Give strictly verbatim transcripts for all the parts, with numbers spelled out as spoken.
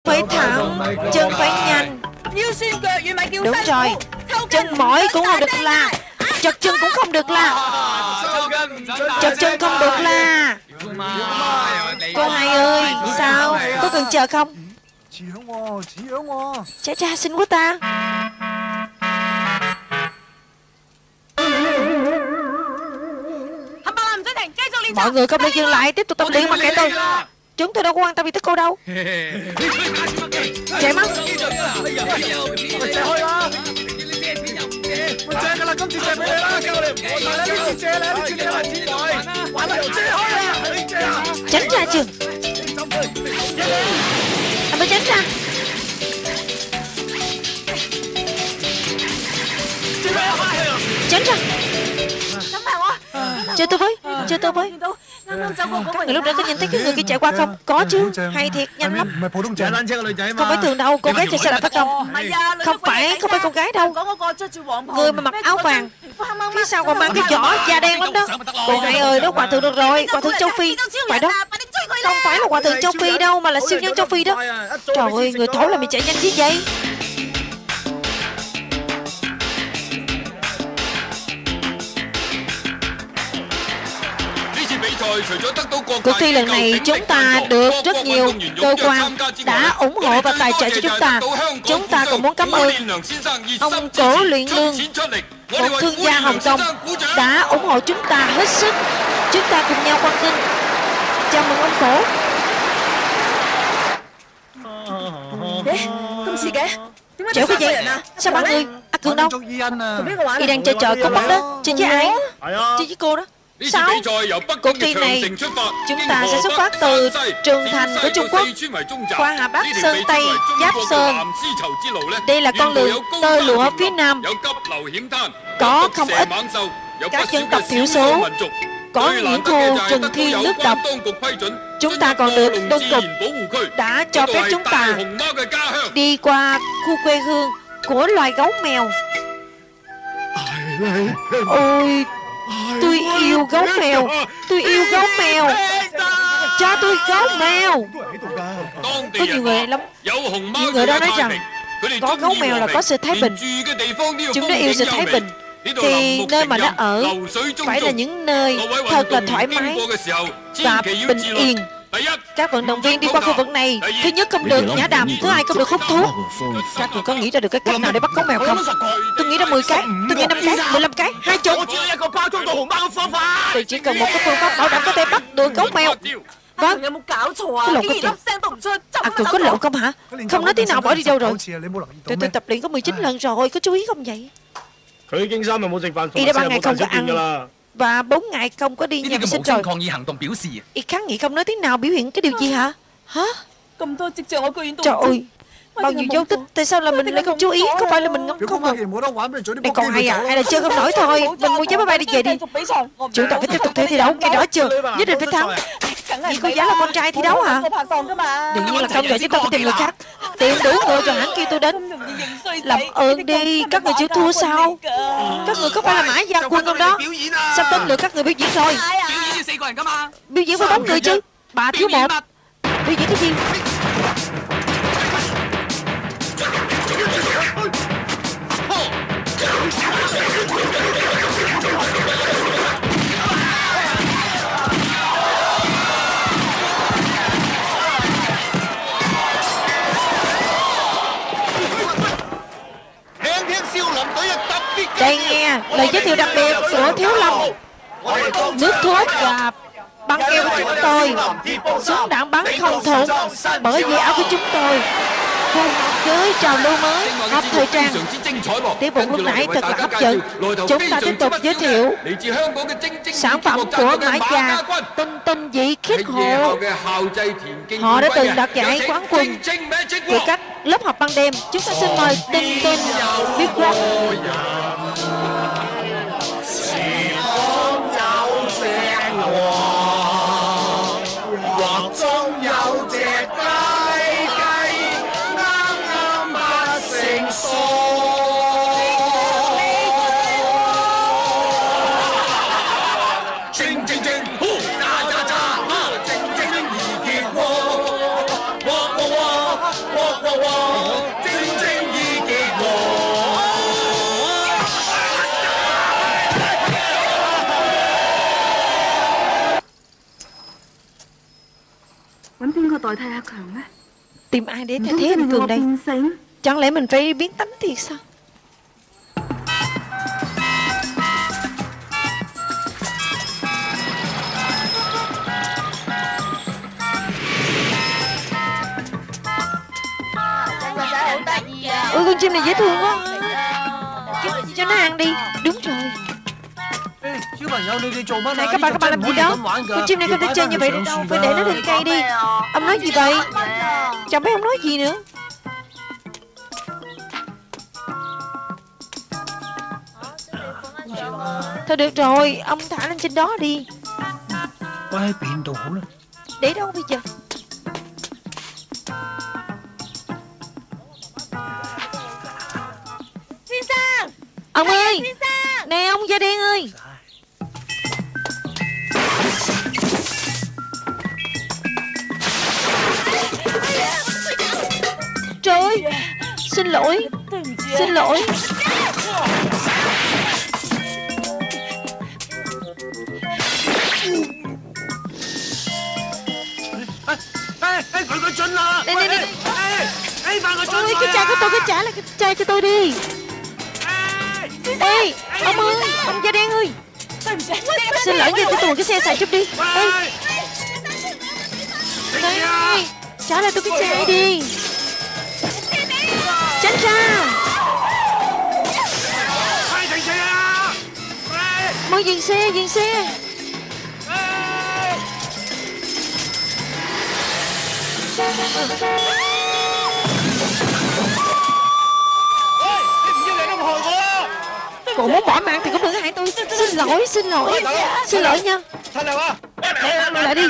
phải thẳng, chân phải nhanh. Đúng rồi, chân mỏi cũng không được la, chật chân cũng không được la, chật chân không được la. Cô hai ơi, sao? Có cần chờ không? Cha cha xinh quá ta. Mọi người không nên dừng lại, tiếp tục tập luyện mà kệ tôi. Chúng tôi đâu có quan tâm gì tới cô đâu. Chạy mất. Tránh ra chừng. Anh phải tránh ra. Tránh ra. Chơi tôi với, chơi tôi với. Các người lúc đó có nhìn thấy cái người kia chạy qua không? Có chứ, hay thiệt, nhanh lắm. Không phải thường đâu, cô gái chạy xe đạp phải không? Không phải, không phải con gái đâu. Người mà mặc áo vàng, phía sau còn mang cái giỏ da đen lắm đó. Cô hai ơi, đó hòa thượng được rồi, hòa thượng châu Phi. Phải đó. Không phải là hòa thượng châu Phi đâu, mà là siêu nhân châu Phi đó. Trời ơi, người thổi là mình chạy nhanh chứ vậy. Cuộc thi lần này chúng ta được rất nhiều cơ quan đã ủng hộ và tài trợ cho chúng ta. Chúng ta cũng muốn cảm ơn ông Cổ Luyện Lương, một thương gia Hồng Kông, đã ủng hộ chúng ta hết sức. Chúng ta cùng nhau quan nghênh chào mừng ông Cổ. Chẻo cái gì? Sao mọi người? À Cường đâu? Y đang chơi trò cốt bắt đó. Chơi với ai? Chơi với cô đó. Sao? Cuộc thi này chúng ta sẽ xuất phát từ Trường Thành của Trung Quốc qua Hà Bắc, Sơn Tây, Giáp Sơn. Đây là con đường tơ lụa phía Nam. Có không ít các dân tộc thiểu số, có những khu rừng thiên nước độc. Chúng ta còn được Đông Cục đã cho phép chúng ta đi qua khu quê hương của loài gấu mèo. Ôi, tôi yêu gấu mèo, tôi yêu gấu mèo. Cho tôi gấu mèo. Có nhiều người lắm. Nhiều người đó nói rằng có gấu mèo là có sự thái bình. Chúng nó yêu sự thái bình. Thì nơi mà nó ở phải là những nơi thật là thoải mái và bình yên. Các vận động viên đi qua khu vực này, thứ nhất không được nhả đàm, thứ hai không được hút thuốc. Các người có nghĩ ra được cái cách nào để bắt gấu mèo không? Tôi nghĩ ra mười cái, tôi nghĩ năm cái, mười lăm cái, hai chục. Tôi chỉ cần một cái phương pháp bảo đảm có thể bắt được gấu mèo. Vâng. Có lộn không chị? À Cường có lộn không hả? Không nói tiếng nào bỏ đi đâu rồi. Tôi tôi tập luyện có mười chín lần rồi, có chú ý không vậy? Y đã ba ngày không có ăn và bốn ngày không có đi nhà vệ sinh rồi. Y kháng nghị không nói tiếng nào biểu hiện cái điều gì hả? Hả? Trời ơi, bao nhiêu dấu tích, tại sao là mình lại không chú ý? Không phải là mình ngắm không à? Này còn hay à? Hay là chơi không nổi thôi? Mình mua vé máy bay đi về đi. Chúng ta phải tiếp tục theo thi đấu, nghe rõ chưa? Nhất định phải thắng. Vì có giá là con trai thi đấu hả? Đương nhiên là không, vậy chúng ta phải tìm người khác. Tìm đủ người rồi hắn kêu tôi đến. Làm ơn đi, các người chịu thua sao? Các người có phải là Mã Gia Quân không đó? Sắp đến lượt các người biểu diễn rồi. Biểu diễn với bốn người chứ. Bà thiếu một. Biểu diễn cái gì? Đây nghe lời giới thiệu đặc biệt của Thiếu Lâm. Nước thuốc và băng keo của chúng tôi, súng đạn bắn không thuộc, bởi vì áo của chúng tôi phù hợp với trào lưu mới, hợp thời trang. Tiếp vụ lúc nãy thật là hấp dẫn. Chúng ta tiếp tục giới thiệu sản phẩm của Mã Gia, Tinh Tinh Dị Khiết Hộ. Họ đã từng đoạt giải quán quân của các lớp học ban đêm. Chúng ta xin mời Tinh Tinh Biết Quốc. Tìm ai để thay thế anh Cường đây? Chẳng lẽ mình phải biến tánh thiệt sao? Ôi con chim này dễ thương quá. Cho nó ăn đi. Đúng rồi. Này các bạn, các bạn làm gì đó? Con chim này không thể chơi như vậy được đâu. Phải để nó lên cây đi. Ông nói gì vậy? Chồng bé không nói gì nữa. Thôi được rồi, ông thả lên trên đó đi. Để đâu bây giờ? Ông ơi, nè ông da đen ơi. Trời ơi, xin lỗi, xin lỗi. Đây, đây, đây. Ôi, cái chai của tôi, cái trả lại cái chai cho tôi đi. Ê, ông ơi, ông da đen ơi. Xin lỗi nha, tôi tuồn cái xe xài chút đi. Ê, đây, trả lại tôi cái chai đi. Tránh ra. Mau dừng xe, dừng xe. Cô muốn bỏ mạng thì cũng đừng hại tôi. Xin lỗi, xin lỗi, xin lỗi nha. Lại đi.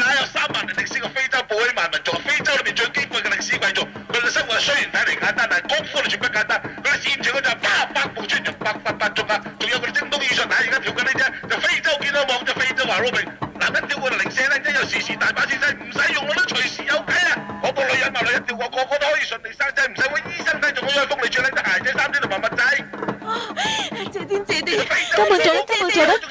Cảm ơn trời, cảm ơn trời đất.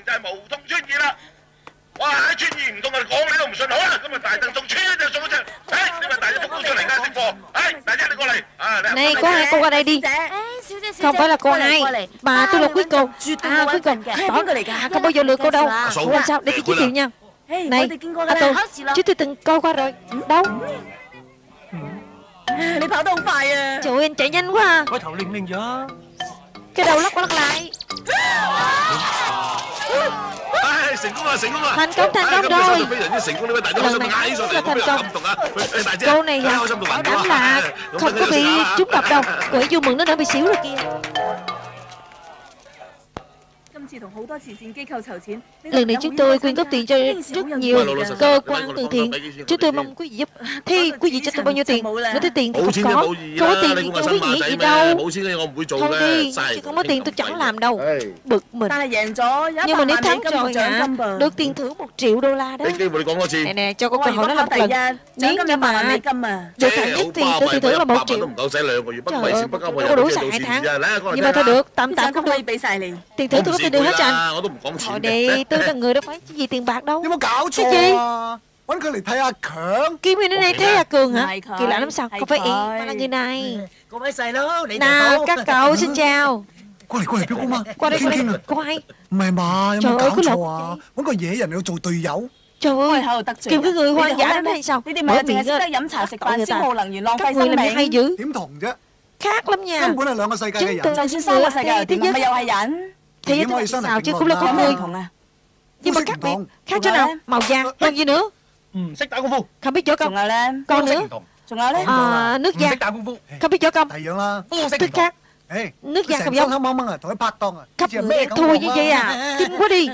Này, có hai cô qua đây đi. Không phải là cô hai, bà tôi là quý cô. À, quý cô. À, không bao giờ lừa cô đâu. Ủa làm sao? Để tôi giới thiệu nha. Này, à tôi, chứ tôi từng coi qua rồi. Đâu? Trời ơi, anh chạy nhanh quá à. Cái đầu lắc qua lắc lại. Thành công, thành công rồi. Lần này là thành công. Cô này à, bảo đảm là không có bị trúng độc đâu. Cô ấy vui mừng nó đã bị xỉu rồi kìa. Lần này chúng tôi quyên góp tiền cho rất nhiều cơ quan từ thiện. Chúng tôi mong quý vị giúp. Thế quý vị cho tôi bao nhiêu tiền? Nói tới tiền thì không có. Không có tiền thì không có nghĩa gì đâu. Thôi đi, chứ không có tiền tôi chẳng làm đâu. Bực mình. Nhưng mà nếu thắng rồi hả, được tiền thưởng một triệu đô la đó. Nè nè, cho cô cơ hội đó là một lần. Nếu như mà được hạng nhất thì tôi tiền thưởng là một triệu. Trời ơi, có đủ xài hai tháng. Nhưng mà thôi được, tạm tạm không được. Tiền thưởng tôi có thể đưa hết cho anh. Thôi đi, tôi là người đâu phải gì tiền bạc đâu. Cái gì? Kiếm người này thấy là Cường hả? Kỳ lạ lắm sao? Không phải y mà là người này. Nào các cậu xin chào. Qua đây, qua đây, qua đây, cô hai. Trời ơi, có lộc. Trời ơi, kêu cái người hoang dã đó hay sao? Mở miệng á, các người làm gì hay dữ? Khác lắm nha. Chúng tôi là những người ở thế giới. Thế giới tôi sao chứ cũng là con người. Nhưng mà khác biệt, khác chỗ nào? Màu da, còn gì nữa? Không biết võ công. Còn nữa, à, nước da. Không biết võ công. Tức khác. Nước da không giống. Khắp người thua như vậy à? Kinh quá đi.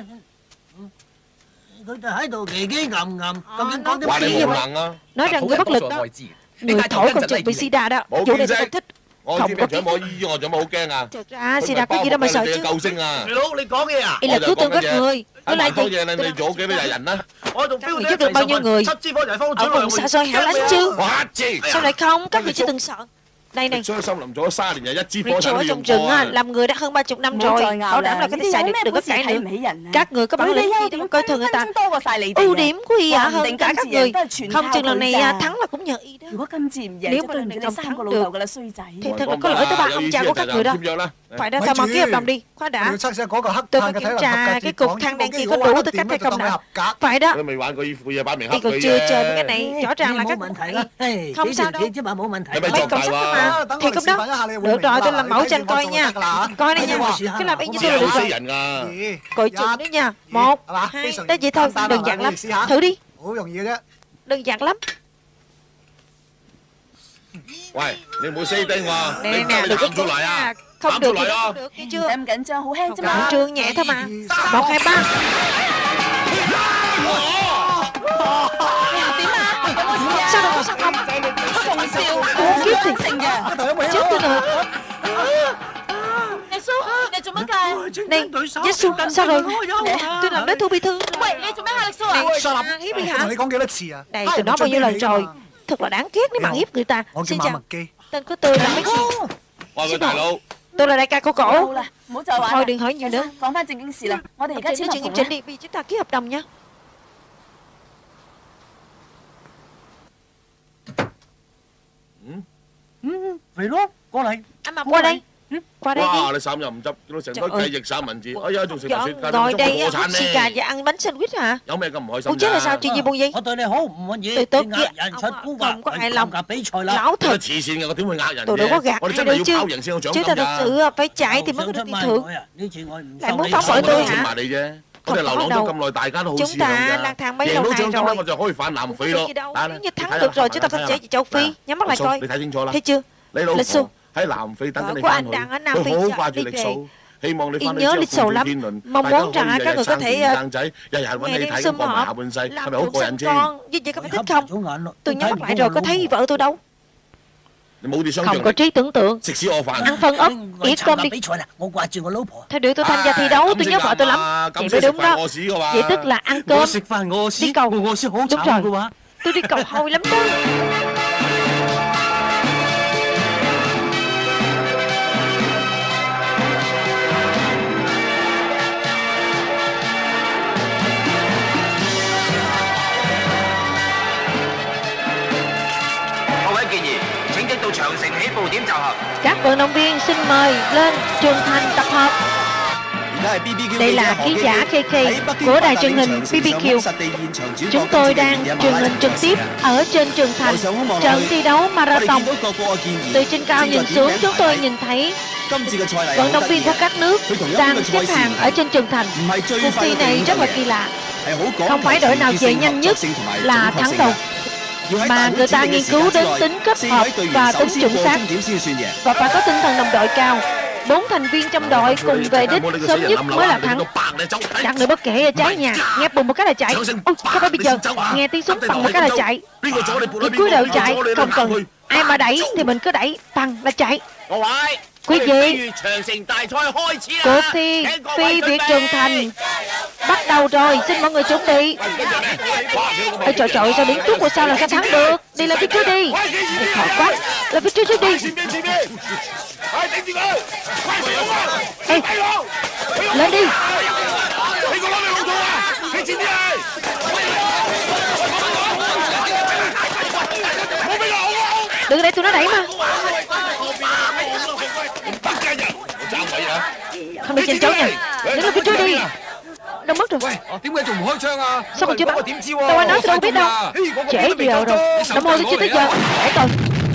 Nói rằng người bất lực đó. Người thổi còn chừng bị sida đó. Vụ này tôi không thích. 我知咩長冇醫我，仲有冇好驚啊？ Thực ra xì đạp cái gì đâu mà sợ chứ. 救星啊！ Đại佬，你講嘢啊？ Đây là cứu tương các người. Tôi lại 講嘢你你做幾多人啊？ 我同標你giúp được bao nhiêu người ở vùng xa xôi hẻo lánh chứ? Sao lại không? Các người chưa từng sợ. Đây này, Rachel ở trong rừng á, làm người đã hơn ba chục năm rồi, bảo đảm là có thể xài được, đừng có cãi nữa. Các người có bản lĩnh gì để mà coi thường người ta? Ưu điểm của y à hơn cả các người. Không chừng lần này thắng là cũng nhờ y đó. Nếu mà lần này không thắng được thì thật là có lỗi tới ba ông cha của các người đó. Phải ra tao mau ký hợp đồng đi. Khoan đã, tôi phải kiểm tra cái cục than đen kia có đủ tư cách hay không đã. Phải đó. Y còn chưa chơi với cái này, rõ ràng là các người không sao đâu. Mấy cậu sắp thôi mà. Thì cũng đó. Được rồi, tôi làm mẫu cho anh coi nha. Coi đây nha. Cứ làm y như tôi là được rồi. Coi chừng đấy nha. Một, hai, tới vậy thôi. Đơn giản lắm. Thử đi. Đơn giản lắm. 喂，你唔好死盯我， Nè 你 nè, 唔 đừng 好 có 喊出嚟啊！ Không được thì không được, nghe chưa? Khẩn trương nhẹ thôi mà. Một, hai, ba. Sao đâu có sao không? Ủa kiếp thì chết tôi rồi. Này, Jisoo, sao rồi? Tôi làm đối thủ bị thương. Này, hiếp đi hả? Này, tôi nói bao nhiêu lần rồi. Thật là đáng ghét nếu mà hiếp người ta. Xin chào, tên của tôi là mấy gì? Xin lỗi, tôi là đại ca của cổ. Thôi đừng hỏi nhiều nữa. Nói chuyện nghiêm chỉnh đi, vì chúng ta ký hợp đồng nha. Anh Mập qua đây. Qua đây đi. Wow, 你手又唔執，見到成堆雞翼三文治，哎呀，仲食埋雪茄， ngồi đây 破 hút 產 xì gà 咧！ và ăn bánh sandwich hả? 有咩咁唔開心 Muốn chết là sao? 啫？ Chuyện gì buồn gì? Tôi tốt với ông không có hài lòng. Lão 你 thật. 黐線嘅，我點會呃人 Tôi đâu có 嘅？ gạt 我哋 ai 真 đâu 係要 chứ. 跑贏先有獎 Chứ 金 ta thật 㗎。 sự phải chạy thì mới có được tiền thưởng. Lại muốn phá phổi tôi hả? 埋你啫！我哋流浪咗咁耐，大家都好似 Chúng 咁 ta 㗎。 lang thang mấy 贏 lâu 到 nay 獎金咧， rồi. 我就可以返南非咯。 Nếu như thắng được rồi chúng ta phải chạy về châu Phi. Nhắm mắt lại coi. 你睇清楚啦。 Thấy chưa? 你老 Lịch Xu. 婆喺南非等緊你 Vợ của 翻 anh 去， đang ở Nam Phi 佢好掛住 đi 歷 về. 數。 希望你 Y 翻去 nhớ 之後 lịch sử 共 lắm. 天倫， Mong 大家 muốn 可以 rằng 日 các 日 người có 撐 thể 住生仔，日日揾 ngày 你 đêm 睇 sum 過埋下 họp 半世，係 làm 咪好 ruộng 過 sinh 癮先？ con. Như vậy có phải thích không? Tôi nhắm mắt lại rồi, có thấy vợ tôi đâu. 你冇啲想 Không 像 có 力， trí tưởng tượng. 食屎我飯。 Ăn phân ốc, ỉa cơm đi. Thôi được tôi tham gia thi đấu, tôi nhớ vợ tôi lắm. Vậy mới đúng đó. Vậy tức là ăn cơm, đi cầu. Đúng rồi, tôi đi cầu hôi lắm đó. Các vận động viên xin mời lên Trường Thành tập hợp. Đây là ký giả K K của đài truyền hình B B Q. Chúng tôi đang truyền hình trực tiếp ở trên Trường Thành trận thi đấu marathon. Từ trên cao nhìn xuống, chúng tôi nhìn thấy vận động viên của các nước đang xếp hàng ở trên Trường Thành. Cuộc thi này rất là kỳ lạ. Không phải đội nào về nhanh nhất là thắng đâu, mà người ta nghiên cứu đến tính kết hợp và tính chuẩn xác, và phải có tinh thần đồng đội cao. Bốn thành viên trong đội cùng về đích sớm nhất mới là thắng. Các người bất kể trái nhà, nghe bùm một cái là chạy. Ôi, có phải bây giờ nghe tiếng súng bằng một cái là chạy. Thì cúi đầu chạy, không cần ai mà đẩy thì mình cứ đẩy, bằng là chạy. Quý vị, cuộc thi Phi Việt Trường Thành bắt đầu rồi, xin mọi người chuẩn bị. Ôi trời trời, sao đứng trước của sao là sao thắng được? Đi lên phía trước đi. Thiệt thòi quá, lên phía trước trước đi. Ê, lên đi. Đừng để tụi nó đẩy mà. Không được tranh chấu nha. Đứng lên phía trước đi. Đâu mất rồi. Sao còn chưa bắn? Đâu ai nói tôi đâu biết đâu. Trễ giờ rồi. Đồng hồ tôi chưa tới giờ. Để tôi.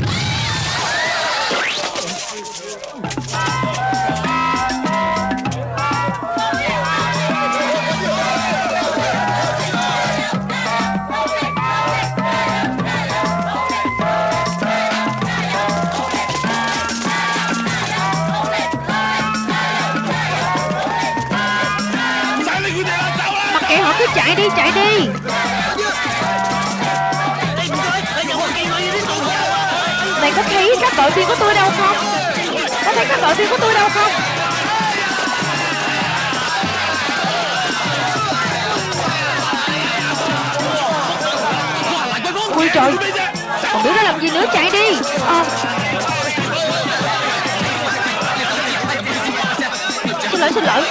Mặc kệ họ, cứ chạy đi, chạy đi. Này này có thấy các đội viên của tôi đâu không? Có thấy các đội viên của tôi đâu không? Ui trời, còn biết nó làm gì nữa, chạy đi. À. Xin lỗi, xin lỗi.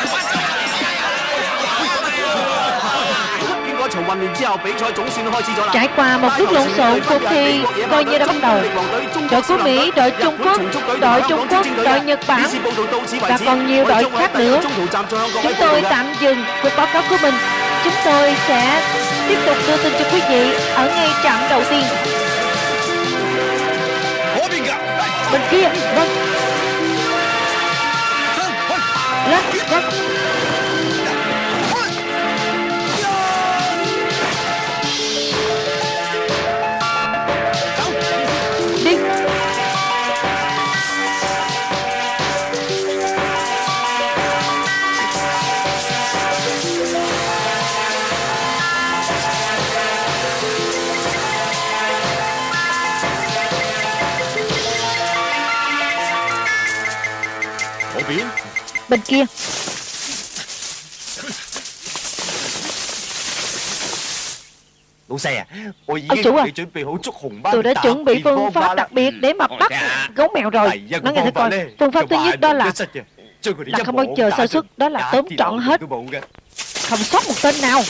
Trải qua một lúc lộn xộn, cuộc thi coi như đã bắt đầu. Đội của Mỹ, đội Trung Quốc, đội Trung Quốc, đội Nhật Bản và còn nhiều đội khác nữa. Chúng tôi tạm dừng cuộc báo cáo của mình. Chúng tôi sẽ tiếp tục đưa tin cho quý vị ở ngay trạm đầu tiên. Bên kia, vâng. Lên, vâng. Đi. Bên kia. Ông chủ à, tôi đã chuẩn bị phương pháp đặc biệt để mà bắt gấu mèo rồi. Nói nghe thử coi. Phương pháp thứ nhất đó là là không bao giờ sơ suất, đó là tóm trọn hết, không sót một tên nào.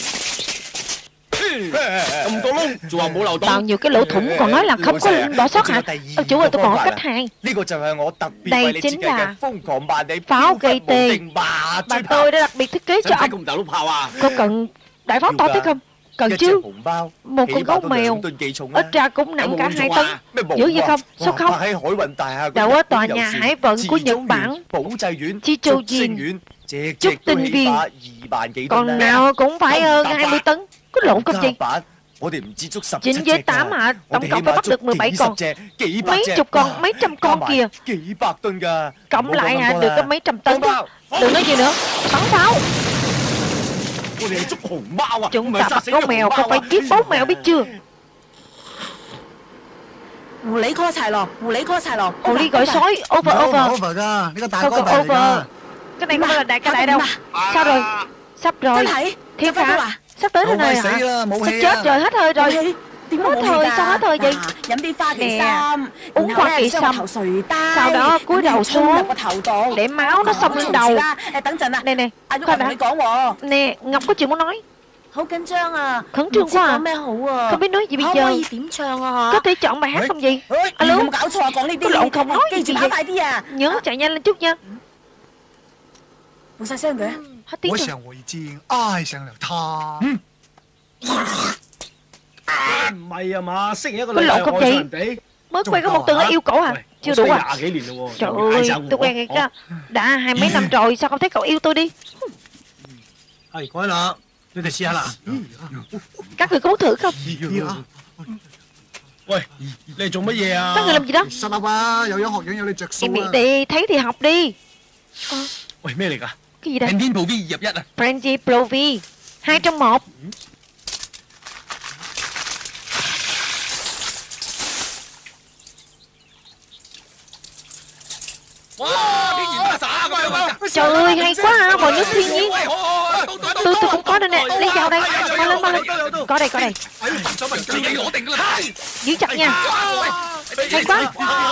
Tạo nhiều cái lỗ thủng còn nói là không có bỏ sót hả? Ông chủ ơi, tôi còn có cách hay. Đây chính là pháo gây tê mà tôi đã đặc biệt thiết kế cho ông. Có cần đại pháo to thế không? Cần chứ. Một con gấu mèo ít ra cũng nặng cả hai tấn. Dữ vậy không? Sao không? Đậu ở tòa nhà hải vận của Nhật Bản, Chichojin, chút tinh viên, còn nào cũng phải hơn hai mươi tấn. Có lộn không gì? Chín với tám hả? Tổng cộng phải bắt được mười bảy con. Mấy chục con, mấy trăm con kìa. Cộng lại hả? Được có mấy trăm tấn đó. Đừng nói gì nữa. Bắn pháo. Chúng ta bắt gấu mèo, không phải giết bố mèo, biết chưa? Hồ ly call柴狼，狐狸call柴狼。 Hồ ly gọi sói. Over, over. Không cần over. Cái này không phải là đại ca đại đâu. Sao rồi? Sắp rồi. Thiệt hả? Sắp tới rồi này hả? Sắp chết rồi, hết hơi rồi. Hết hơi, sao hết hơi vậy? Nè, uống hoa kỳ sâm, sau đó cúi đầu xuống để máu nó xông lên đầu. Nè nè, khoan đã. Nè, Ngọc có chuyện muốn nói. Khẩn trương quá à. Không biết nói gì bây giờ. Có thể chọn bài hát không gì? Alo, có lộn không nói gì vậy? Nhớ chạy nhanh lên chút nha. Hết tiếng rồi. Có lộn không chị? Mới quen có một tuần đã yêu cổ à? Chưa đủ à? Trời ơi, tôi quen rồi đó. Đã hai mấy năm rồi, sao không thấy cậu yêu tôi đi? Các người có muốn thử không? Các người làm gì đó? Em miệng đi, thấy thì học đi. Cái gì đây? Frenzy Provi hai trong một. Trời ơi, hay quá ha, vòi nước thiên nhiên. Tôi tôi cũng có đây nè, lấy vào đây. Mau lên, mau lên. Có đây, có đây. Giữ chặt nha. Hay quá.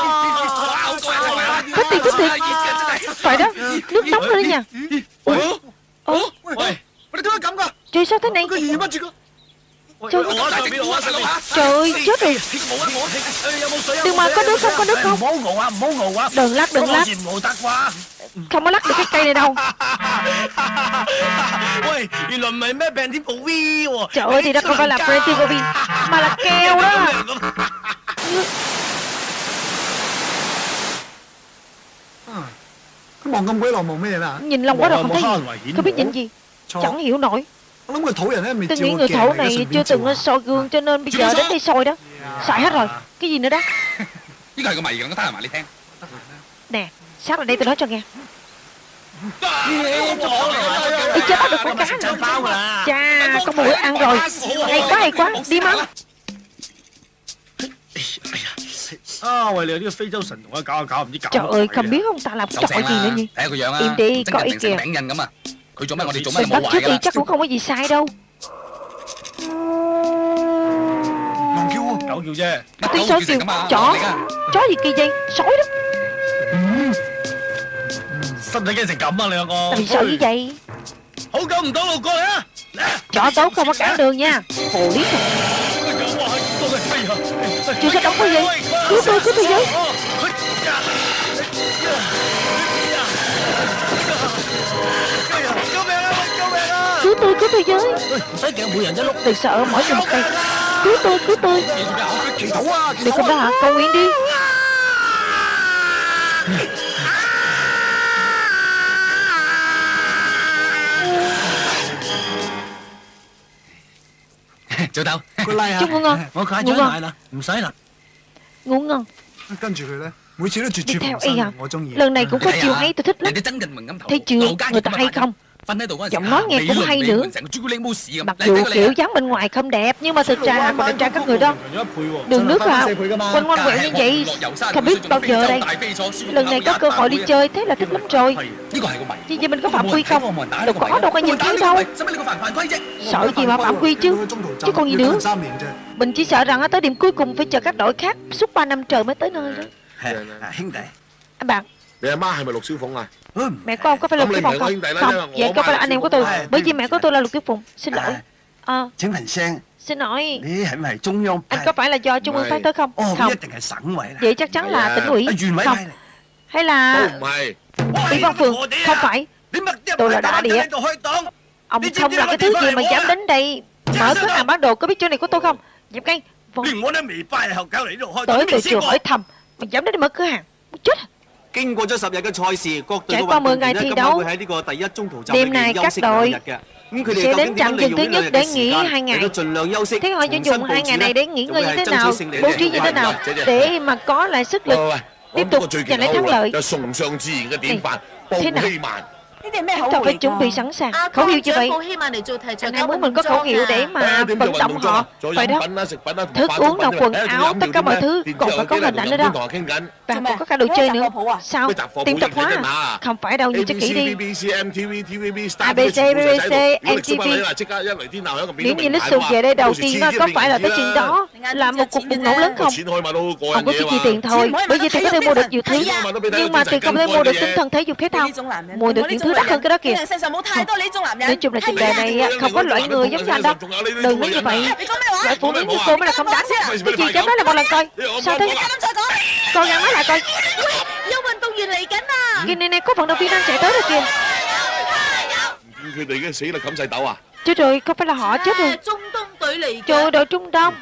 Thích tiền, thích tiền. Phải đó, nước nóng lên nha. Ủa? Ủa? Trời, sao thế này? Trời, trời ơi, chết rồi. Đừng mà, có nước không, có nước không? Đừng lắc, đừng lắc. Không có lắc được cái cây này đâu. Trời ơi, thì đó không phải là Frenzy Provi mà là keo đó. Nhìn lông quá rồi không thấy gì. Không biết nhìn gì. Chẳng hiểu nổi. Tôi nghĩ người thổ này chưa từng soi gương cho nên bây giờ đến đây soi đó. Xài hết rồi. Cái gì nữa đó? Nè, sát lại đây tôi nói cho nghe. Đi chết bắt được con cá rồi. Chà, có mùi ăn rồi. Hay quá, hay quá. Đi mau. Trời ơi, không biết ông ta làm cái trò gì nữa nhỉ? Im đi, có ý kìa. Mình bắt trước đi chắc cũng không có gì sai đâu. Tiếng sói kêu, chó. Chó gì kỳ vậy? Sói đó. Tại vì sợ như vậy? Chó tốt không có cản đường nha. Hồ lý thật. Chưa sao đóng có gì? Cứu tôi, cứu tôi với. Cứu tôi, cứu tôi với. Đừng sợ, mỗi người một tay. Cứu tôi, cứu tôi. Đừng không đó hả? Cầu nguyện đi. Chào tao. Chúc ngủ ngon. Ngủ ngon. Ngủ ngon. Đi theo y à? Lần này cũng có chiều hay, tôi thích lắm. Thấy chưa, người ta hay không? Giọng nói nghe cũng hay nữa. Mặc dù kiểu dáng bên ngoài không đẹp, nhưng mà thực ra còn đẹp trai các người đó. Đường nước à, quanh quanh quẹo như vậy, không biết bao giờ đây. Lần này có cơ hội đi chơi, thế là thích lắm rồi. Chứ vậy mình có phạm quy không? Đâu có, đâu có nhìn thấy đâu. Sợ gì mà phạm quy chứ? Chứ còn gì nữa. Mình chỉ sợ rằng tới điểm cuối cùng phải chờ các đội khác suốt ba năm trời mới tới nơi đó. Anh bạn, mẹ của ông có phải là Lục Tiểu Phụng không? Không, vậy có phải là anh em của tôi. Bởi vì mẹ của tôi là Lục Tiểu Phụng. Xin lỗi. Ờ, xin lỗi, anh có phải là do Trung ương phái tới không? Không. Vậy chắc chắn là tỉnh ủy. Không. Hay là Ủy ban phường? Không phải. Tôi là đại địa. Ông không là cái thứ gì mà dám đến đây mở cửa hàng bán đồ, có biết chỗ này của tôi không? Dẹp ngay. Vâng. Tới từ trường hỏi thăm mà dám đến đây mở cửa hàng. Chết à? Trải qua mười ngày thi đấu, đêm nay các đội sẽ đến trạm dừng thứ nhất để nghỉ hai ngày. Thế họ sẽ dùng hai ngày này để nghỉ ngơi như thế nào, bố trí như thế nào để mà có lại sức lực tiếp tục giành lấy thắng lợi. Thế nào? Tôi phải chuẩn bị sẵn sàng. Khẩu hiệu như vậy. Anh ấy muốn mình có khẩu hiệu để mà vận động họ. Phải đó. Thức uống nào, quần áo, tất cả mọi thứ. Còn phải có hình ảnh nữa đó. Và còn có cả đồ chơi nữa. Sao? Tiệm tạp hóa à? Không phải đâu, nhìn cho kỹ đi. a bê xê, bê bê xê, em tê vê. Nếu như lít xù về đây đầu tiên có phải là tới chuyện đó là một cuộc bùng nổ lớn không? Không có chỉ chi tiền thôi. Bởi vì tiền có thể mua được nhiều thứ. Nhưng mà tiền không thể mua được tinh thần thể dục thể thao. Mua được những thứ đắt hơn cái đó kìa. Nói chung là trên đời này không có loại người giống như anh đâu. Đừng nói như vậy. Loại phụ nữ như cô mới là không đáng. Cái gì dám nói là một lần coi. Sao thế? Con ngăn nói lại coi. Kia này này có vận động viên đang chạy tới rồi kìa. Chết rồi, không phải là họ chết rồi. Trời, đội Trung Đông.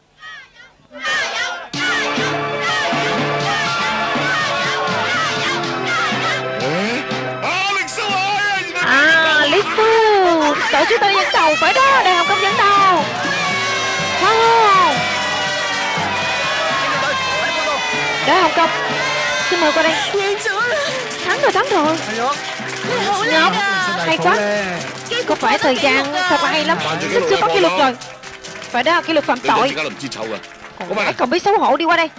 À, Lý Sư, đội chúng ta dẫn đầu phải đó, Đại Hồng Công dẫn đầu. Wow. Đại Hồng Công, xin mời qua đây. Thắng rồi, thắng rồi. Ngọc, hay quá. Có phải thời gian thật là hay lắm. Sắp sửa có kỷ luật rồi. Phải đó, kỷ luật phạm tội. Còn mẹ còn biết xấu hổ, đi qua đây.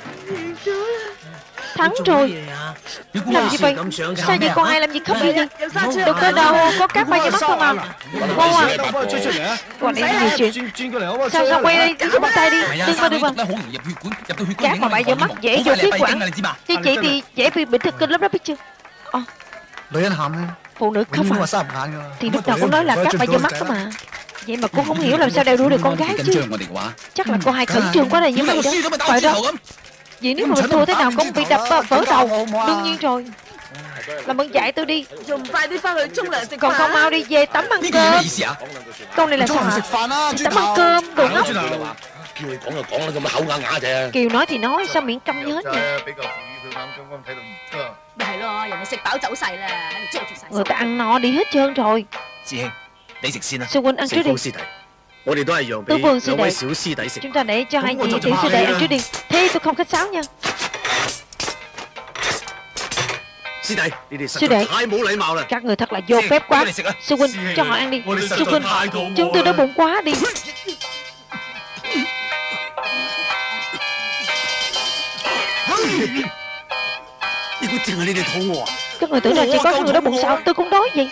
Thắng rồi. Làm gì vậy? Sao vậy, con ai làm gì khóc vậy? Đâu có đâu, có các ba dây mắt không à? Cô à, còn đây nhiều chuyện. Sao sao quay đây, giúp bắt tay đi. Đừng vào, đừng vào. Các mà ba dây mắt dễ vô khí quản. Như chị thì dễ bị bệnh thực kinh lắm đó, biết chưa? Ờ, phụ nữ khóc à? Thì lúc nào cũng nói là các ba dây mắt đó mà. Vậy mà cô không hiểu làm sao đeo đuổi được con gái chứ. Chắc là cô hai khẩn trương quá này như vậy đó. Phải đó. Vậy nếu mà mình thua thế nào cũng bị đập vỡ đầu. Đương nhiên rồi. Làm ơn dạy tôi đi. Còn không mau đi về tắm ăn cơm. Câu này là sao hả? Tắm ăn cơm, đồ ngốc. Kiều nói thì nói, sao miệng câm như hết vậy? Người ta ăn no đi hết trơn rồi. Sư huynh ăn trước đi. Tứ vương sư đệ, chúng ta để cho hai vị tiểu sư đệ ăn trước đi. Thế tôi không khách sáo nha. Sư đệ, các người thật là vô phép quá. Sư huynh, cho họ ăn đi. Sư huynh, chúng tôi đói bụng quá đi. Các người tưởng là chỉ có người đó bụng sao? Tôi cũng đói vậy.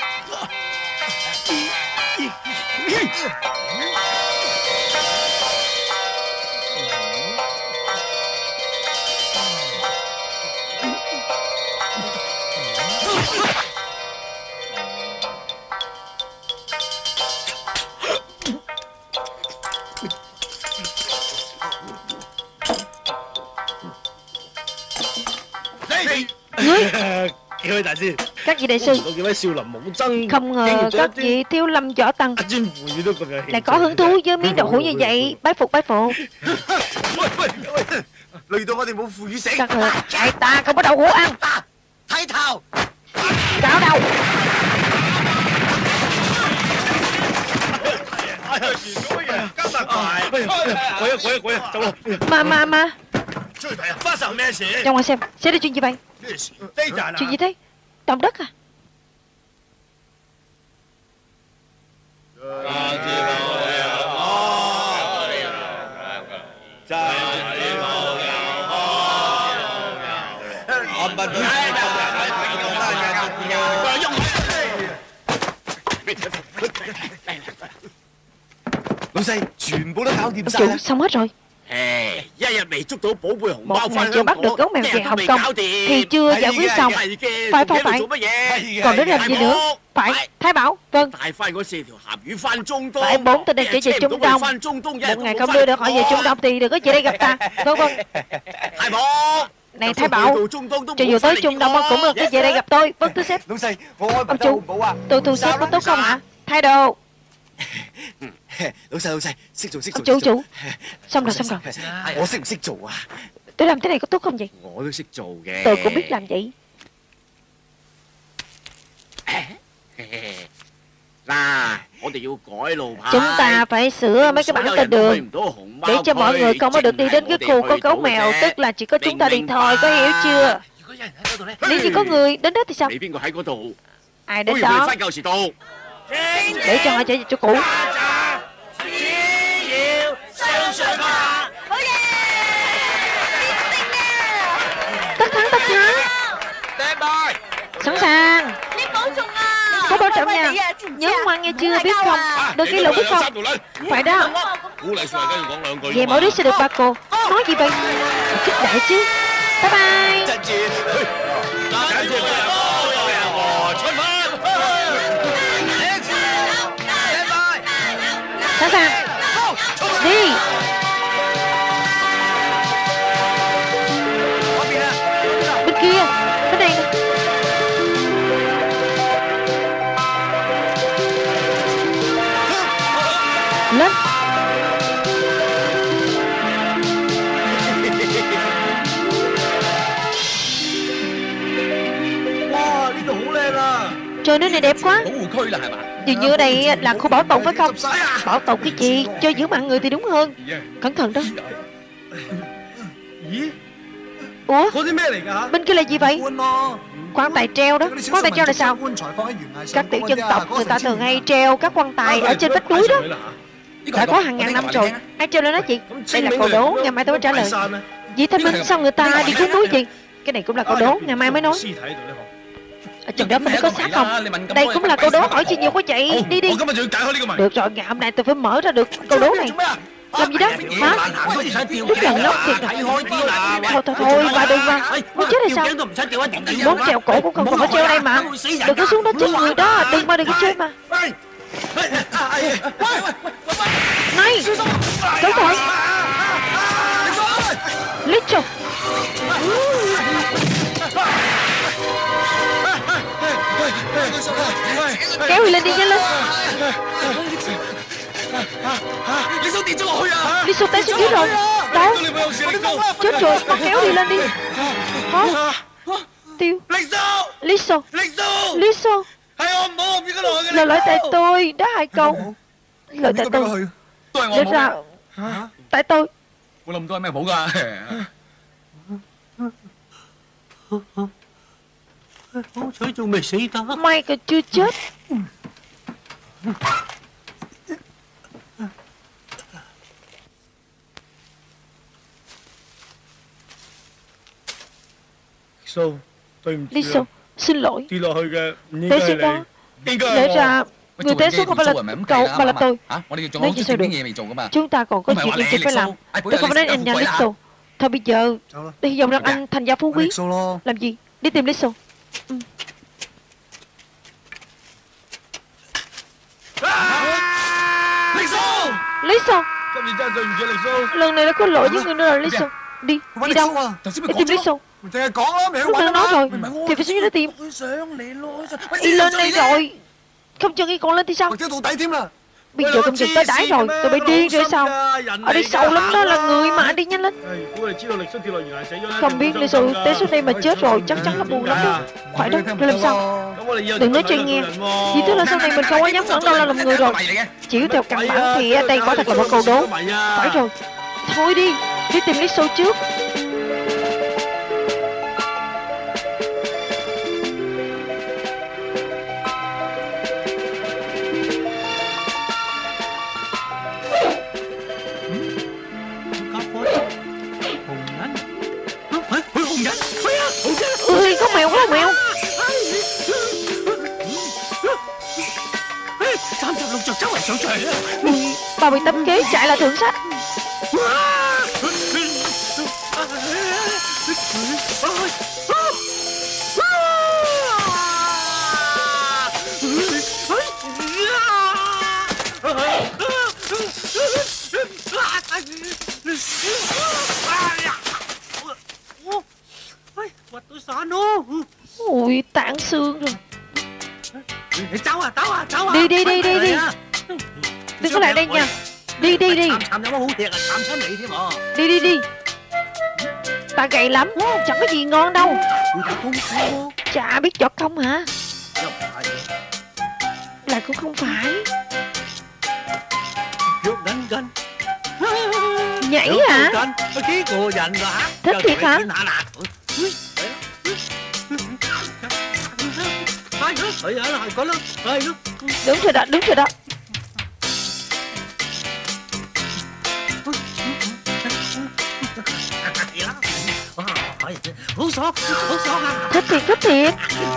Dưới các vị đại sư, không ngờ các vị thiếu lâm võ tăng lại có hứng thú với miếng đậu hũ như vậy. Bái phục bái phục. Các người hại ta không có đậu hũ ăn. Cạo đầu. Mà mà mà ra ngoài xem, xảy ra chuyện gì vậy? Chuyện gì thế? Động đất à? Ông chủ, xong hết rồi. Một ngày chưa bắt được gấu mèo về Hồng Kông thì chưa giải quyết xong. Phải phải phải. Còn đến làm gì nữa? Phải, Thái Bảo. Vâng. Phải bốn tên đang trở về Trung Đông. Một ngày không đưa được họ về Trung Đông thì đừng có về đây gặp ta. Vâng vâng. Này Thái Bảo, cho dù tới Trung Đông cũng được về đây gặp tôi. Vâng thưa sếp. Ông chủ, tôi thu xếp có tốt không hả? Thái độ. Ông chủ chủ. Xong rồi xong rồi. Tôi làm thế này có tốt không vậy? Tôi cũng biết làm vậy. Chúng ta phải sửa mấy cái bảng tên đường để cho mọi người không có được đi đến cái khu có gấu mèo. Tức là chỉ có chúng ta đi thôi, có hiểu chưa? Nếu như có người đến đó thì sao? Ai đến đó để cho họ trở về chỗ cũ. Tất thắng tất thắng. Sẵn sàng. Có bảo trọng nha. Nhớ ngoan nghe chưa, biết không? Đừng gây lộn biết không? Phải đó. Vậy mỗi đứa sẽ được ba cô. Nói gì vậy? Kích đại chứ. Bye bye. Sẵn sàng. Đi. Bên kia. Bên đây. Lên. Trời, nơi này đẹp quá. Dường như ở đây là khu bảo tồn phải không? Bảo tồn cái gì? Cho giữ mạng người thì đúng hơn. Cẩn thận đó. Ủa? Bên kia là gì vậy? Quan tài treo đó. Quan tài treo là sao? Các tiểu dân tộc người ta thường hay treo các quan tài ở trên vách núi đó. Đã có hàng ngàn năm rồi. Ai treo lên đó chị? Đây là câu đố, ngày mai tôi trả lời. Dì Thanh Minh, sao người ta đi xuống núi gì? Cái này cũng là câu đố, ngày mai mới nói. Ở trong đó có xác không? Đây cũng là câu đố, hỏi chi nhiều quá vậy. Đi đi. Được rồi, ngày hôm nay tôi phải mở ra được câu đố này. Làm gì đó? Hả? Biết lần lắm thiệt à? Thôi thôi thôi, bà đừng mà. Muốn chết hay sao? Muốn treo cổ cũng không có treo đây mà. Đừng có xuống đó chết người đó. Đừng mà, đừng có chơi mà. Này, cẩn thận. Lít rồi. Kéo lên đi nhanh lên. Lý Xô té xuống dưới rồi. Đâu? Chết rồi, con kéo đi lên đi. Hả? Tiêu. Lý Xô. Lý Xô. Là lỗi tại tôi. Đó hai câu. Lỗi tại tôi. Để ra. Tại tôi. May còn chưa chết. Liso, xin lỗi. Té xuống đó. Lẽ ra người té xuống không phải là cậu mà là tôi. Nói gì sao được? Chúng ta còn có chuyện gì chưa phải làm. Tôi không nói anh nhà Liso. Thôi bây giờ tôi hy vọng rằng anh thành gia phú quý. Làm gì? Đi tìm Liso. Ừ. Liso, lần này đã có lỗi với người nữa rồi Liso. Đi, đi đâu? Đi tìm Liso. Lúc nãy nói rồi thì phải xuống dưới đó tìm. Đi lên đây rồi. Không chừng y còn lên thì sao? Bây giờ công trình tới đáy rồi. Tụi bay điên rồi sao? Ở đây sâu lắm đó là người mà. Đi nhanh lên. Không biết Liso té xuống đây mà chết rồi chắc chắn là buồn lắm đó. Phải đó, rồi làm sao? Đừng nói cho anh nghe. Chỉ tức là sau này mình không có dám ngẩng đầu lên làm người rồi. Chỉ theo căn bản thì đây quả thật là một câu đố. Phải rồi. Thôi đi, đi tìm Liso trước. Ui, có mèo, có mèo. Ui, ba mươi tấm kế chạy là thượng sách. Ui, tản xương rồi. Đi đi đi đi đi. Đừng có lại đây nha. Đi đi đi. Đi đi đi. Ta gầy lắm, chẳng có gì ngon đâu. Chả biết võ công hả? Lại cũng không phải. Nhảy hả? Thích thiệt hả? Đúng rồi đó, đúng rồi đó. Thích thiệt, thích thiệt.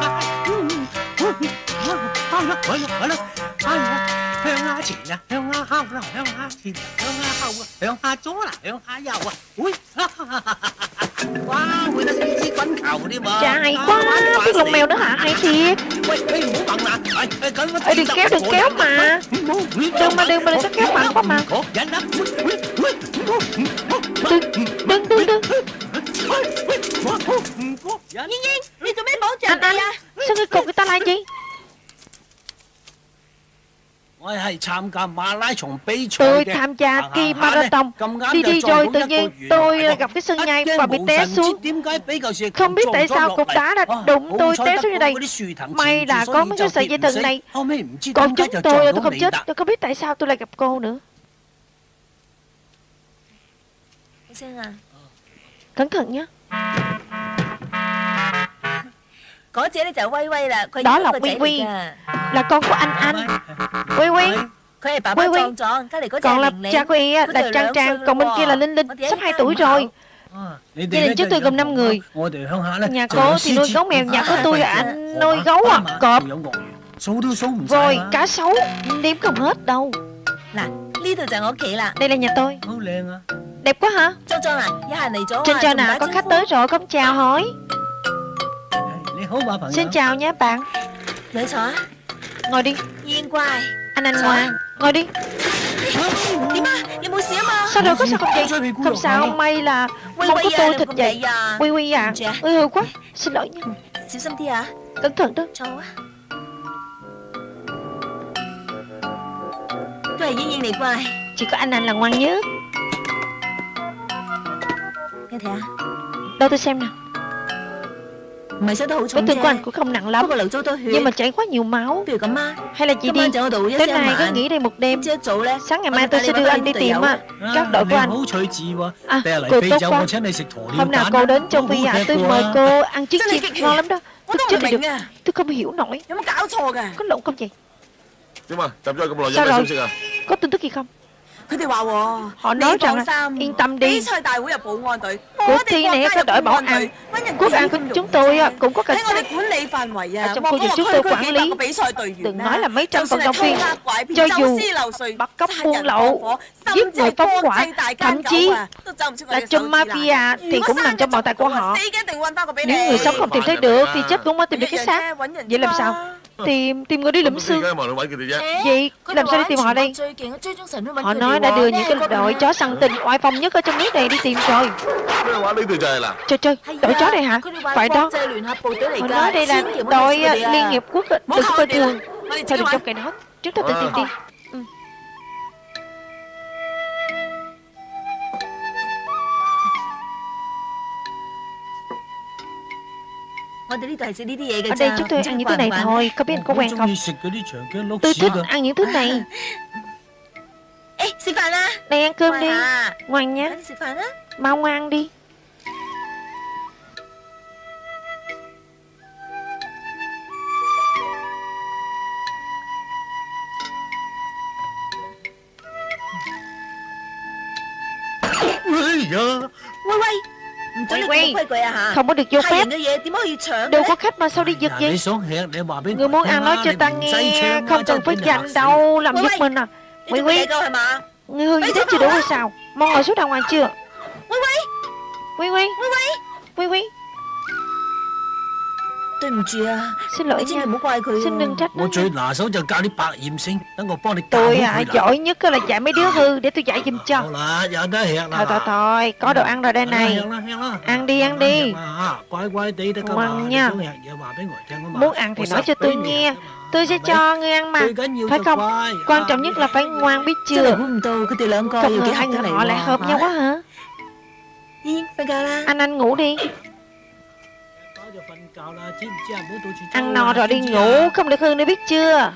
Chà, hay quá. Biết lông mèo nữa hả? Hay thiệt. Ê, đừng kéo, đừng kéo mà. Đừng mà, đừng mà, đừng có kéo mạnh quá mà. Đừng, đừng, đừng, đừng. Nhiên Nhiên, đi tụi bé bảo trợ anh, anh, sao ngươi cùng người ta lại vậy? Tôi tham gia kỳ marathon. Đi đi rồi tự nhiên tôi gặp cái sân nhai và bị té xuống. Không biết tại sao cục đá đã đụng tôi té xuống như đây. May là có mấy cái sợi dây thừng này. Còn chúng tôi tôi không chết. Tôi không biết tại sao tôi lại gặp cô nữa. Cẩn thận nhé. Đó là Quy Quy, là con của anh anh. Quy Quy, Quy Quy. Còn là cha của y là Trang Trang. Còn bên kia là Linh Linh, sắp hai tuổi rồi. Gia đình chúng tôi gồm năm người. Nhà cô thì nuôi gấu mèo, nhà của tôi là anh nuôi gấu à, cọp, voi, cá sấu, đếm không hết đâu. Đây là nhà tôi. Đẹp quá hả? Trên trên nào có khách tới rồi, không chào hỏi. Xin chào nhé bạn. Ngồi đi. Anh anh ngoan, ngồi đi. Sao rồi, có sao không vậy? Không sao, may là mong của tôi thịt vậy. Quy Quy à, ôi hư quá, xin lỗi nha. Cẩn thận đó. Chỉ có anh anh là ngoan nhất. Đâu tôi xem nào. Vết thương của anh cũng không nặng lắm, nhưng mà chảy quá nhiều máu. Hay là chị đi. Tối nay cứ nghỉ đây một đêm. Sáng ngày mai tôi sẽ đưa anh đi tìm các đội của anh. À, cô tốt quá. Hôm nào cô đến châu Phi à, tôi mời cô ăn trứng chiên ngon lắm đó. Tôi chết đi được. Tôi không hiểu nổi. Có lộn không vậy? Sao rồi? Có tin tức gì không? Họ nói rằng yên tâm đi, cuộc thi này có đội bảo an, quốc an của chúng tôi cũng có cảnh sát ở trong khu vực chúng tôi quản lý. Đừng nói là mấy trăm vận động viên, cho dù bắt cóc buôn lậu, giết người phóng hỏa, thậm chí là trong mafia thì cũng nằm trong bàn tay của họ. Nếu người sống không tìm thấy được thì chết cũng mới tìm được cái xác. Vậy làm sao? Tìm tìm người đi lụm xương. Vậy làm sao đi tìm họ đây? Họ nói đã đưa những cái đội chó săn tình oai phong nhất ở trong nước này đi tìm rồi. Trời trời, đội chó này hả? Phải đó. Họ nói đây là đội Liên Hiệp Quốc. Đừng có coi thường. Thôi đừng trong cái đó. Chúng ta tự tìm đi. Ừ. Ở đây chúng tôi ăn những thứ này thôi. Có biết anh có quen không? Tôi thích ăn những thứ này. Đây ăn cơm đi. Ngoan nhé. Mau ngoan đi. Quay quay, không có được vô phép. Đâu có khách mà sao đi giật vậy? Người muốn ăn nói cho ta nghe, không cần phải giành đâu, làm giúp mình à. Quay quay, người hư như thế chưa đủ hay sao? Mau ngồi xuống đàng hoàng chưa? Quay quay, quay quay. Xin lỗi nha, xin đừng trách nó. Tôi à, giỏi nhất là dạy mấy đứa hư, để tôi dạy giùm cho. Thôi thôi thôi, có đồ ăn rồi đây này. Ăn đi, ăn đi. Ngoan nha. Muốn ăn thì nói cho tôi nghe, tôi sẽ cho ngươi ăn mà. Phải không? Quan trọng nhất là phải ngoan biết chưa? Không ngờ hai người họ lại hợp nhau quá hả? Anh anh ngủ đi. Ăn no rồi đi ngủ, không được hư nữa biết chưa?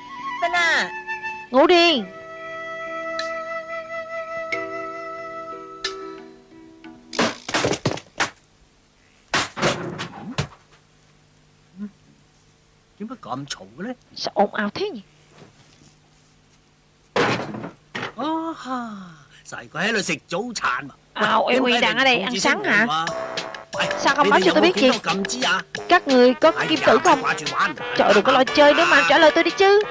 Ngủ đi. Sao ồn ào thế nhỉ? Ào, em Uy đang ở đây ăn sáng hả? Sao không nói cho tôi biết gì? Các người có kim tử không? Trời, đừng có lo chơi nữa mà, trả lời tôi đi chứ.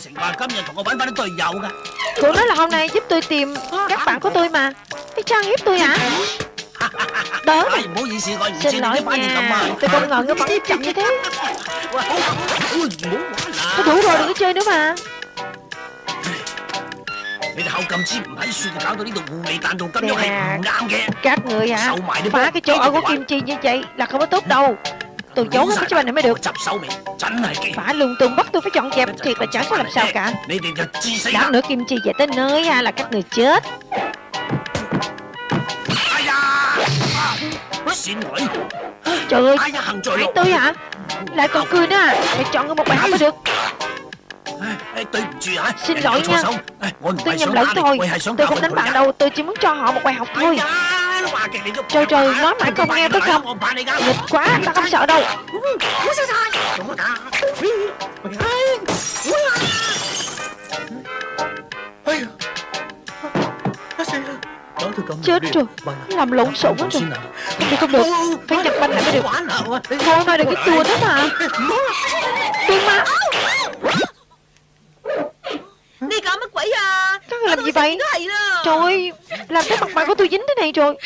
Cô nói là hôm nay giúp tôi tìm các bạn của tôi mà. Cái trang hiếp tôi hả? Đó này. Xin lỗi nha, tôi không ngờ ngươi phản ứng chậm như thế. Tôi đủ rồi, đừng có chơi nữa mà. Nè, các người hả? Phá cái chỗ ở của Kim Chi như vậy là không có tốt đâu. Tôi giấu cái cho anh này mới được. Phá lung tung bắt tôi phải dọn dẹp, thiệt là chẳng có làm sao cả. Lát nữa Kim Chi về tới nơi ha là các người chết. Trời ơi, hãy tôi hả? Lại còn cười nữa à? Phải chọn một bài học mới được. Xin lỗi nha, tôi nhầm lẫn thôi. Tôi không đánh bạn đâu, tôi chỉ muốn cho họ một bài học thôi. Trời trời, nói mãi không nghe phải không? Nghịch quá, ta không sợ đâu. Chết rồi, làm lộn xộn hết rồi. Không được, không được, phải nhập banh lại mới được. Thôi nói đừng cái tua thế mà. Tôi mà. Các người làm gì vậy? Trời ơi, làm cái mặt mày của tôi dính thế này rồi.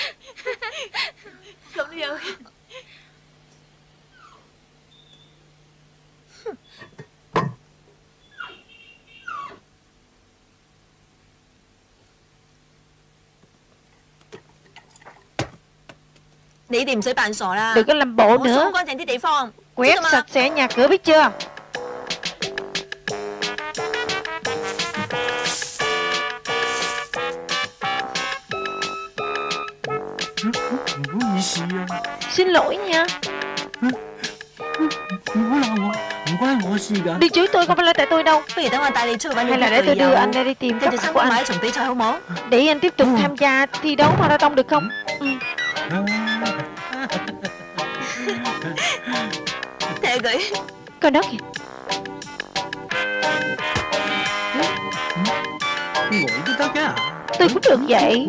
Đừng có làm bộ nữa. Quét sạch sẽ nhà cửa biết chưa? Xin lỗi nha. Đi chửi tôi không phải là tại tôi đâu. Hay là để tôi đưa anh ra đi tìm các bạn của anh, để anh tiếp tục tham gia thi đấu marathon được không? Ừ. Coi đó kìa. Tôi cũng được vậy.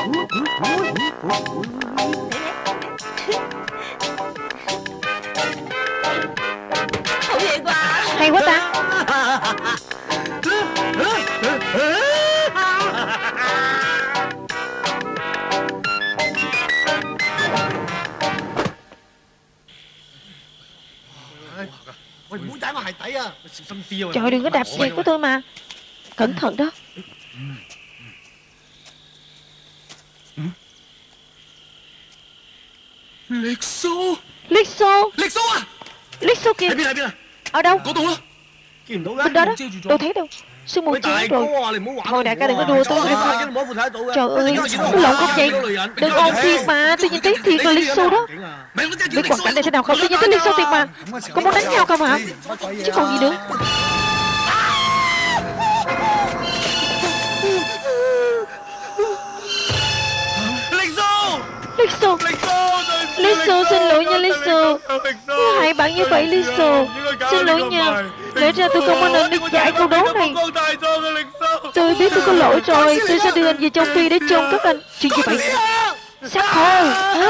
Hay quá ta. Trời, đừng có đạp xe của tôi mà. Cẩn thận đó. Lịch xô. Lịch xô. Lịch xô à? Lịch xô kìa. Ở đâu? Bên đó đó. Đâu thấy đâu. Sương mù che rồi. Thôi đại ca đừng có đùa tôi được không? Trời ơi, tôi lộn không vậy? Đừng ồn thiệt mà. Tôi nhìn thấy thiệt là Lịch xô đó. Biết hoàn cảnh này thế nào không? Tôi nhìn thấy Lịch xô thiệt mà. Có muốn đánh nhau không hả? Chứ còn gì nữa. Lịch xô. Lịch xô, xin lỗi nha Lịch xô. Hai bạn như vậy Lịch xô. Xin lỗi nha. Lẽ ra tôi không có nên đi giải câu đố này. Tôi biết tôi có lỗi rồi. Tôi sẽ đưa anh về châu Phi để chôn các anh. Chuyện gì vậy? Xác khô hả?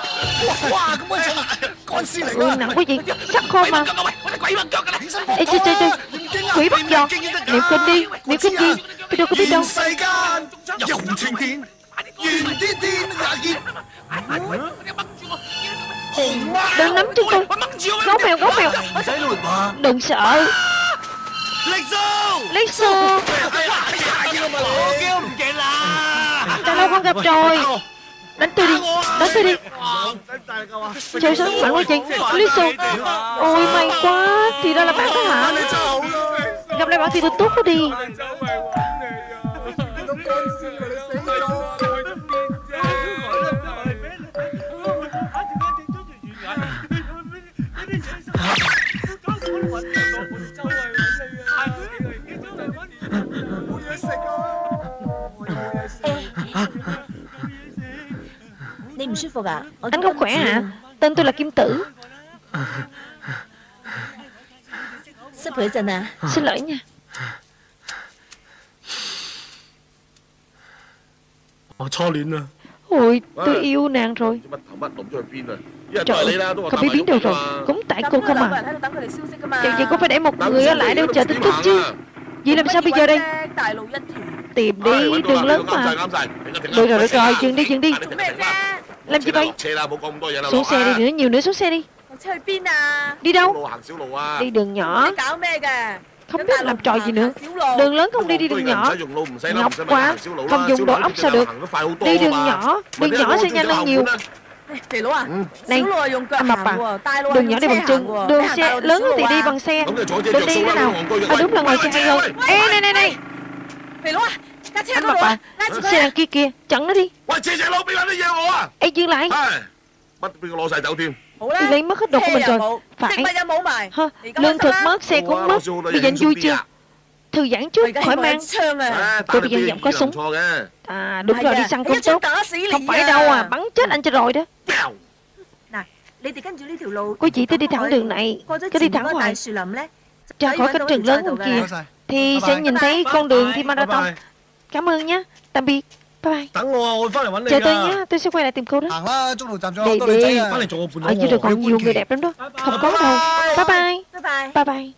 Ừ, nặng quá gì? Xác khô mà. Ê trời trời trời. Quỷ bắt giò. Niệm kinh đi. Niệm kinh gì? Tôi đâu có biết đâu. Đừng nắm chân tôi. Gấu mèo, gấu mèo. Đừng sợ. Lịch xô. Đã lâu không gặp rồi. Đánh tôi đi. Đánh tôi đi. Trời sao mạnh quá chị. Lịch xô. Ôi may quá. Thì ra là bạn đó hả? Gặp lại bạn thì tôi tốt quá đi. Anh không khỏe hả? Tên tôi là Kim Tử. Xin lỗi nha. Ôi, tôi yêu nàng rồi. Trời ơi, không biết biến đâu rồi. Cũng tại cô không à. Vậy vậy có phải để một người ở lại đâu chờ tin tức chứ? Vậy làm sao bây giờ đây? Tìm đi, đường lớn mà. Được rồi, được rồi, dừng đi, dừng đi. Làm gì vậy? Xuống xe đi, nữa nhiều nữa, xuống xe đi. Đi đâu? Đi đường nhỏ. Không biết làm trò gì nữa. Đường lớn không đi, đi đường nhỏ. Nhọc quá. Không dùng đồ ốc sao được. Đi đường nhỏ. Đường nhỏ sẽ nhanh hơn nhiều. Này, anh mập à. Đường nhỏ đi bằng chân. Đường xe lớn thì đi bằng xe. Đường đi thế nào? À đúng là ngồi xe hay hơn. Ê này này này. Anh mập à. Xe đằng kia kìa. Chặn nó đi. Ê dừng lại. Thì lấy mất hết đồ của mình rồi. Phải. Hơ, lương thực mất, xe cũng mất. Bây giờ anh vui chưa? Thư giãn chút, khỏi mang. Tôi bây giờ giọng có súng. À đúng rồi, đi săn cũng tốt. Không phải đâu à, bắn chết anh cho rồi đó. Cô chị tới đi thẳng đường này. Cứ đi thẳng hoài. Ra khỏi cánh rừng lớn bên kia thì sẽ nhìn thấy con đường thi marathon. Cảm ơn nhé. Tạm biệt. Bye bye. Chờ tôi nhé, tôi sẽ quay lại tìm cô đó. Đi đi. Ở dưới đường còn nhiều người đẹp lắm đó. Không có đâu. Bye bye. Bye bye.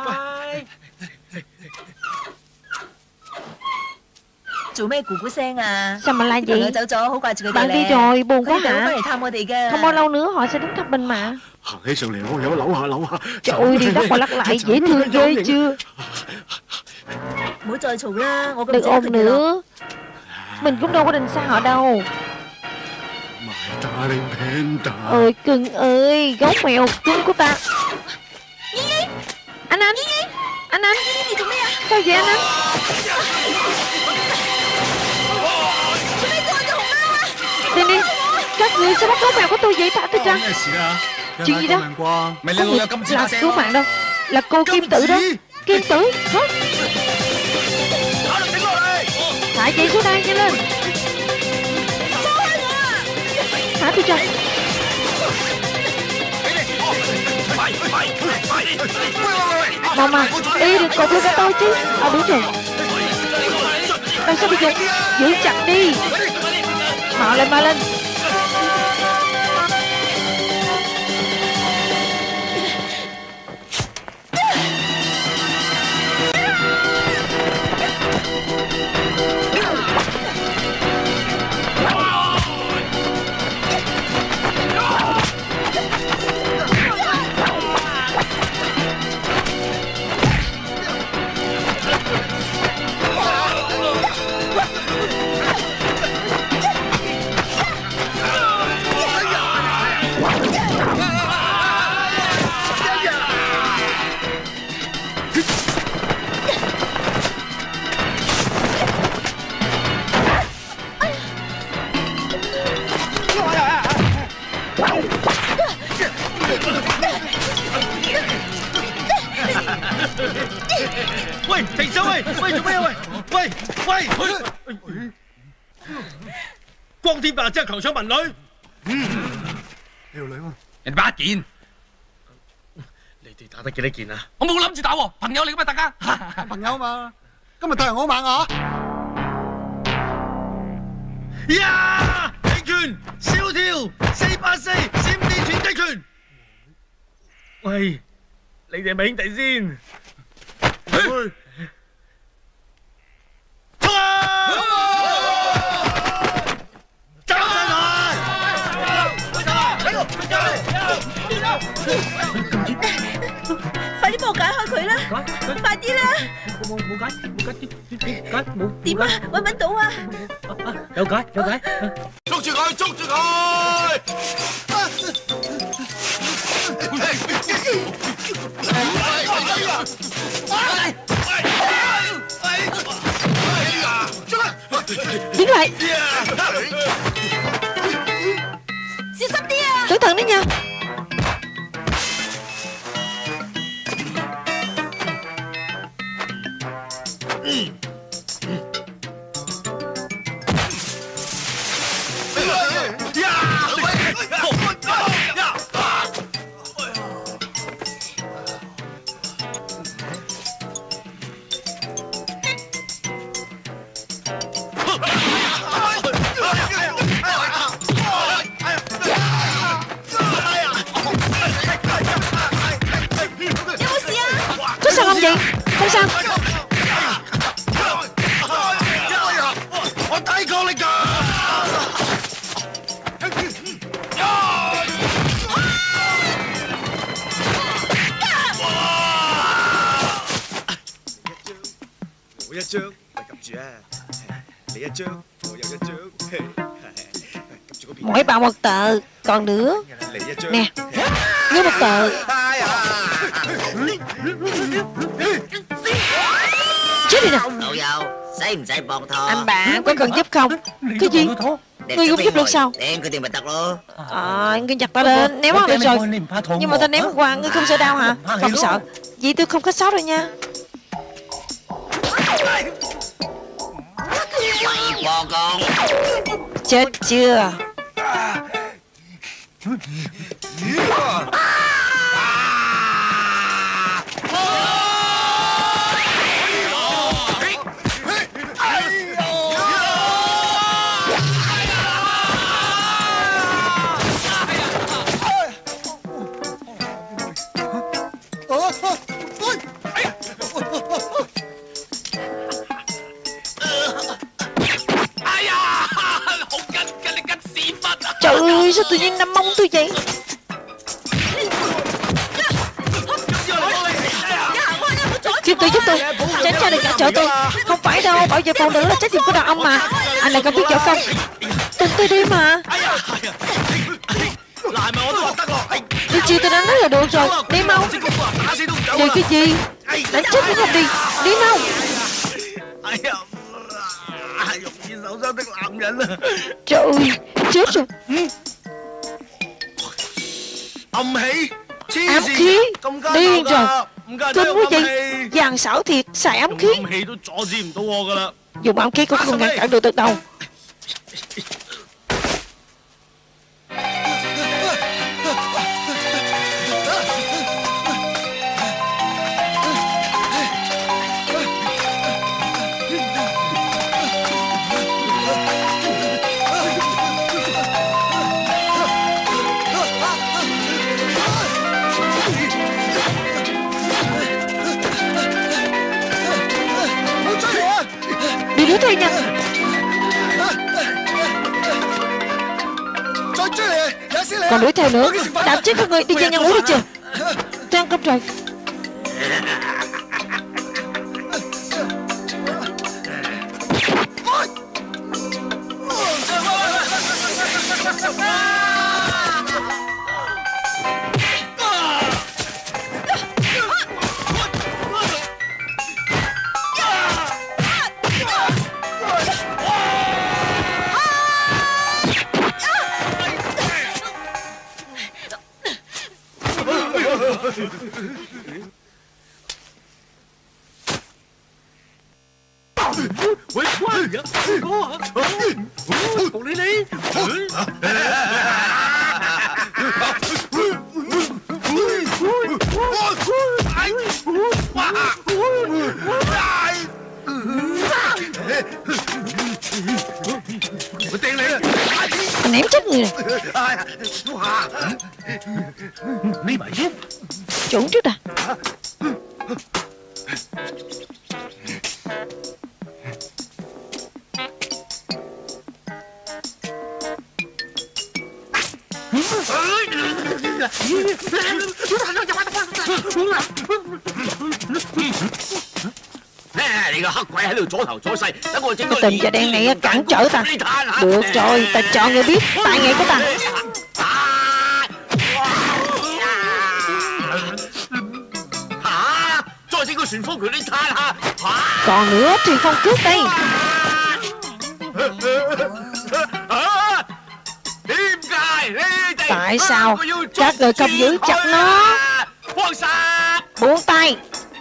Sao mà la vậy? Bạn đi rồi, buồn quá hả? Không bao lâu nữa họ sẽ đến thăm mình mà. Trời ơi, đi lắc qua lắc lại dễ thương ghê chưa? Đừng ồn nữa. Mình cũng đâu có định xa họ đâu. Ôi cưng ơi, gấu mèo cưng của ta. Anh anh Anh anh sao vậy anh anh? Đi đi. Các người sao bắt gấu mèo của tôi vậy? Thả tôi ra. Chuyện gì đó? Không được là cứu mạng đâu. Là cô Kim Tử đó. Kim Tử hả? Thả chị xuống đây, nhanh lên. Thả tôi ra. Mà mà, đi đừng cột lên cho tôi chứ. À đúng rồi. Làm sao bây giờ? Giữ chặt đi. Mau lên, mau lên. 喂，停手喂！喂，做咩喂？喂喂！光天化日之下強搶民女，嗯，條女喎，人哋打一件，你哋打得幾多件啊？我冇諗住打喎，朋友嚟噶嘛，大家朋友嘛，今日對人好猛啊！呀！起拳、小跳、四八四、閃電拳擊拳。喂，你哋係咪兄弟先？去！衝啊！走上來！ 快啲幫我解開佢啦！快啲啦！ 冇冇解冇解點解冇？ 點啊？揾唔揾到啊？ 有解有解！ 捉住佢！捉住佢！ Đứng lại. Cẩn thận đấy nha. Gì? Không sao. Một一張，咪撳住啊！你一張，我又一張，撳住嗰邊。 Mỗi bạn một tờ, còn nữa. Nè, nhớ một tờ. Chết đi nào. Cậu dâu, xấy唔xấy bòn thò. Anh bạn có cần giúp không? Cái gì? Ngươi cũng giúp được sao? Đem cái tiền bạch tật luôn. À, ngươi nhặt ta lên, ném vào được rồi. Nhưng mà ta ném qua, ngươi không sợ đau hả? Không sợ. Vậy tôi không khách sáo rồi nha. Quậy bò con. Chết chưa? Trời ơi, sao tự nhiên đâm mông tôi vậy? Giúp tôi, giúp tôi. Tránh ra đừng cản trở tôi. Không phải đâu, bảo vệ phụ nữ là trách nhiệm của đàn ông mà. Anh lại không biết võ công. Tin tôi đi mà. Đi chi tôi đã nói là được rồi. Đi mau. Vậy cái gì? Đánh chết cũng không đi. Đi mau. Trời ơi, chết rồi. Ám khí. Điên rồi. Kinh quá vậy. Dàn xảo thiệt, xài ám khí. Dùng ám khí cũng không ngăn cản được từ đầu. đứa thay nhân. Còn đuổi theo nữa. Đạp chết các người. Đi về nhà ngủ đi chưa? Tôi ăn cơm rồi. 喂，乖呀，哥啊，同你你。我掟你， ném chết người. Đi mày giúp. Trốn trước đã. Cái tình da đen này cản trở ta. Được rồi, ta cho người biết tài nghệ của ta. Còn nữa, Truyền Phong cướp đây. Tại sao các người không giữ chặt nó? Buông tay.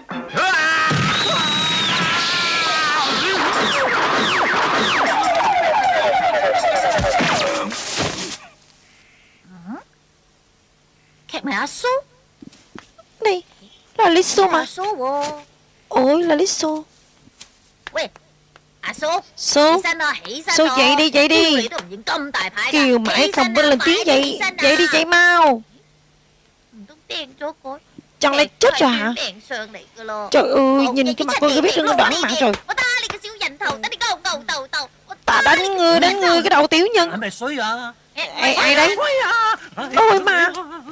Này, là Liso mà. Ôi, là Liso. Số Số dậy đi, dậy đi. Kêu mãi không có lên tiếng dậy. Dậy đi, dậy mau. Chẳng lẽ chết rồi hả? Trời ơi, nhìn cái mặt con cứ biết đừng có đoạn mạng rồi. Ta đánh ngươi, đánh ngươi cái đầu tiểu nhân. Ai, ai đấy? Tôi mà.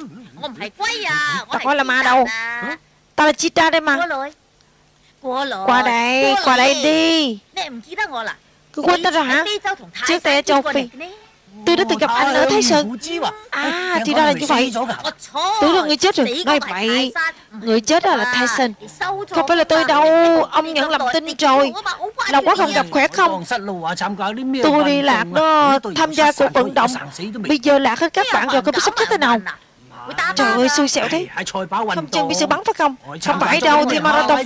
Ta gọi là ma đâu. Ta là Cheetah đây mà. Qua đây, qua đây đi. Cứ quên ta rồi hả? Trước đây ở châu Phi tôi đã từng gặp anh ở Thái Sơn. À, thì ra là như vậy. Tưởng là người chết rồi. Nói vậy, người chết đó là Thái Sơn. Không phải là tôi đâu. Ông nhận lầm tin rồi. Lòng quá không gặp khỏe không? Tôi đi lạc đó, tham gia cuộc vận động. Bây giờ lạc hết các bạn rồi, có biết sắp chết thế nào? Trời ơi, xui xẻo thế. Không chừng bị sự bắn phải không? Không phải đâu, thì marathon.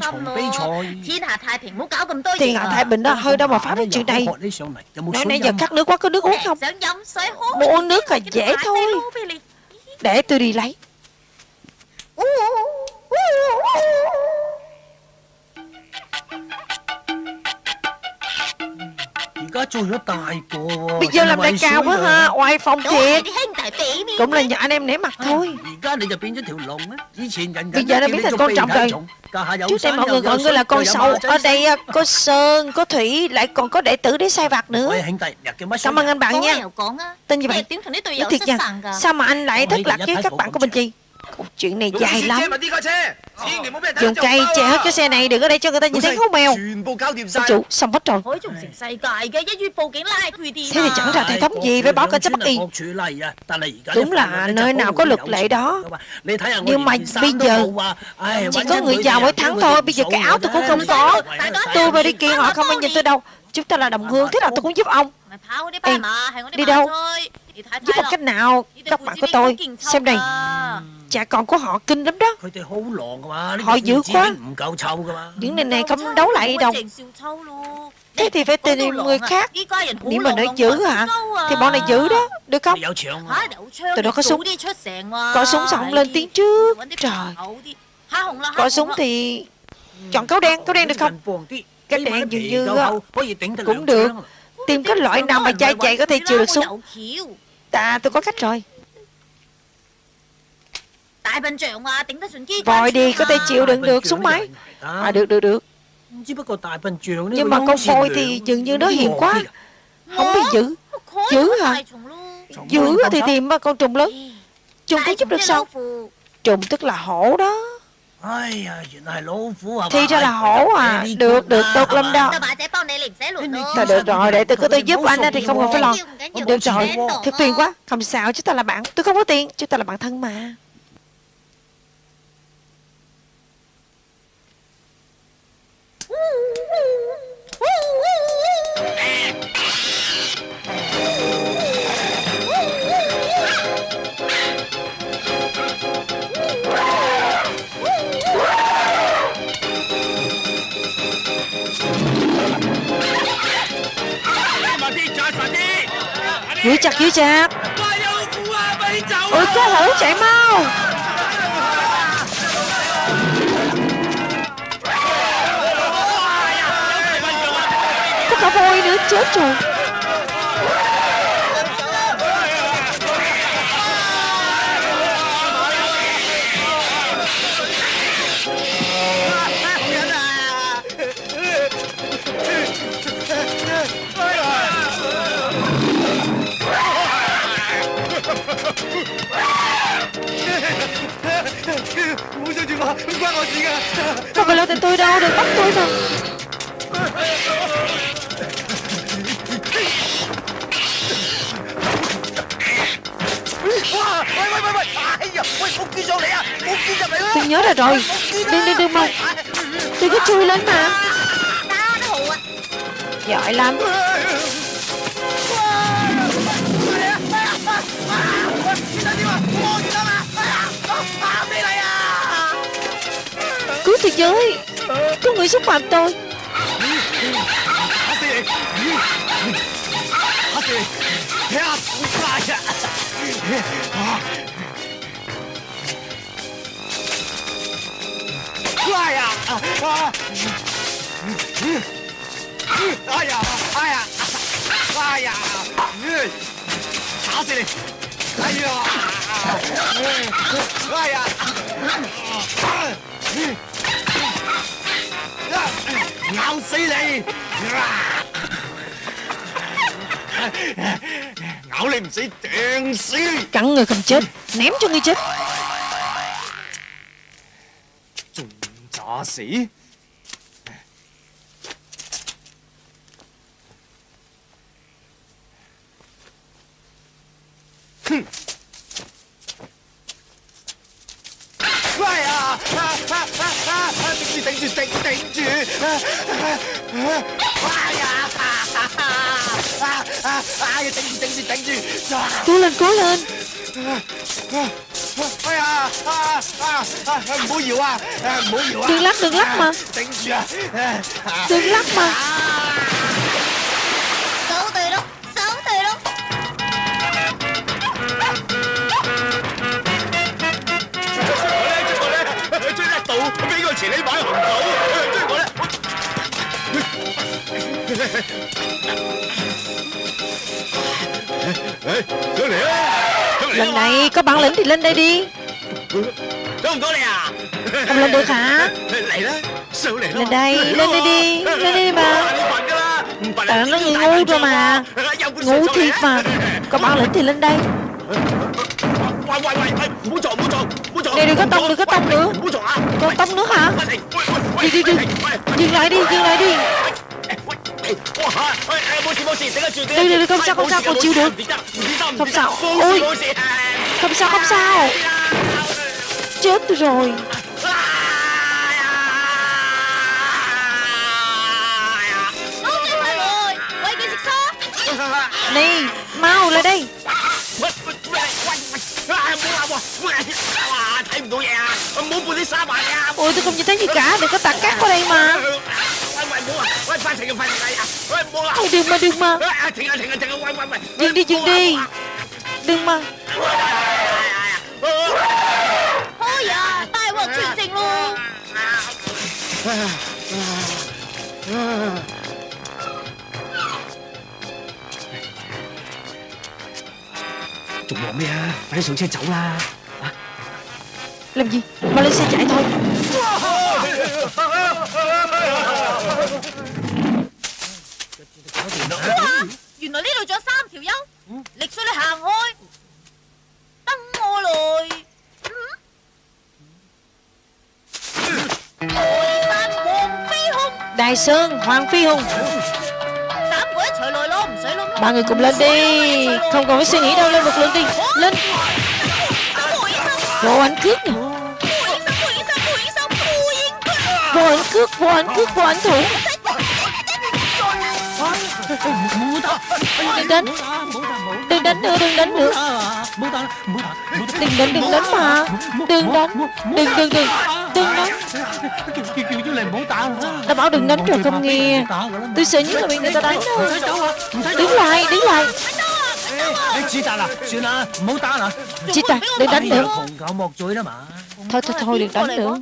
Thiên hạ Thái Bình đó, hơi đâu mà phá mấy chuyện này. Nói nãy giờ khát nước quá, có nước uống không? Muốn uống nước là dễ thôi. Để tôi đi lấy. Bây giờ làm đại cao quá ha, oai phong thiệt. Cũng là nhờ anh em nể mặt thôi. Bây giờ nó biến thành con trọng rồi. Trước đây mọi người gọi ngươi là con sâu. Ở đây có Sơn, có Thủy, lại còn có đệ tử để sai vặt nữa. Cảm ơn anh bạn nha. Tên gì vậy? Nói thiệt nha, sao mà anh lại thất lạc với các bạn của mình chi? Chuyện này dài lắm. Dùng cây che hết cái xe này, đừng có để cho người ta nhìn thấy hố mèo. Ông chủ, xong hết rồi. Thế thì chẳng ra hệ thống gì với báo cảnh sát Bắc Y. Đúng là nơi nào có luật lệ đó. Nhưng mà bây giờ chỉ có người giàu mới thắng thôi. Bây giờ cái áo tôi cũng không có. Tôi mà đi kia họ không ai nhìn tôi đâu. Chúng ta là đồng hương, thế nào tôi cũng giúp ông. Ê, đi đâu? Giúp bằng cách nào? Các bạn của tôi, xem đây. Cha con của họ kinh lắm đó. Họ dữ quá. Những này này không đấu lại đâu. Thế thì phải tìm người khác. Nếu mà nói dữ hả? Thì bọn này dữ đó, được không? Tụi nó có súng. Có súng xong lên tiếng trước. Trời. Có súng thì chọn cáo đen, cáo đen được không? Cái đen dường như cũng được. Tìm cái loại nào mà dai dày có thể chịu được súng. Ta tôi có cách rồi. Vòi đi có thể chịu đựng được súng máy. À được được được. Nhưng mà con voi thì dường như nó hiền quá, không biết giữ. Giữ hả? Giữ thì tìm mà con trùng lớn. Trùng có giúp được sao? Trùng tức là hổ đó. Thì ra là hổ à. Được, được, tốt lắm đó. Thôi được rồi, để tôi có tôi giúp anh thì không cần phải lo. Được rồi, thật phiền quá. Không sao, chúng ta là bạn. Tôi không có tiền, chúng ta là bạn thân mà. Giữ chặt, giữ chặt. Ôi, có hổ, chạy mau. Có cả voi nữa, chết rồi. Không phải lo tình tôi đâu, đừng bắt tôi mà. Tôi nhớ ra rồi. Đừng, đừng, đừng mà. Tôi cứ chui lên mà. Giỏi lắm. Cứu thế giới, có người xúc phạm tôi. Ngạo死你! Ngạo你唔死, đèn死! Cắn người không chết, ném cho người chết. 仲詐死? Ai à!頂住,頂住,頂住! Ai à! Ai à!頂住,頂住,頂住! Cố lên, cố lên! Ai à!唔好搖啊!唔好搖啊! Đừng lắc, đừng lắc mà! 頂住à! Đừng lắc mà! Xấu từ đó! Xấu từ đó! 追得到，俾個錢你買紅豆，追我咧！上嚟啊！ Lần này có bản lĩnh thì lên đây đi. Có không có này à? Không lên được hả? Lên đây, lên đây đi, lên đây đi mà. Tại nó người ngu rồi mà. Ngu thiệt mà. Có bản lĩnh thì lên đây. Này đừng có tông, đừng có tông nữa. Còn tông nữa hả? Đi, đi, đi. Dừng lại đi, dừng lại đi. Đây, đây, không sao, không sao, con chịu được. Không sao, ôi. Không sao, không sao. Chết rồi. Nè, mau lại đây. Ôi, tôi không nhìn thấy gì cả, đừng có tạt cát qua đây mà. Ôi, đừng mà, đừng mà. Dừng đi, dừng đi. Đừng mà. Ôi à, tai họa truyền sinh luôn. 仲望咩啊？快啲上車走啦！ Làm gì? Mau lên xe chạy thôi. 原來呢度仲有三條友，力水你行開，等我來。 Đại Sơn Hoàng Phi Hùng, ba người cùng lên đi, không còn phải suy nghĩ đâu, lên một lượt đi, lên. Vô ảnh cước nè, vô ảnh cước, vô ảnh cước, vô ảnh thủ. Đừng đánh, đừng đánh nữa, đừng đánh nữa, đừng đánh, đừng đánh mà, đừng đánh, đừng đừng đừng đừng đánh. Tao bảo đừng đánh rồi không nghe. Tôi sợ nhất là bị người ta đánh đâu. Đứng lại, đứng lại. Chị ta, đừng đánh nữa. Thôi thôi thôi, đừng đánh nữa.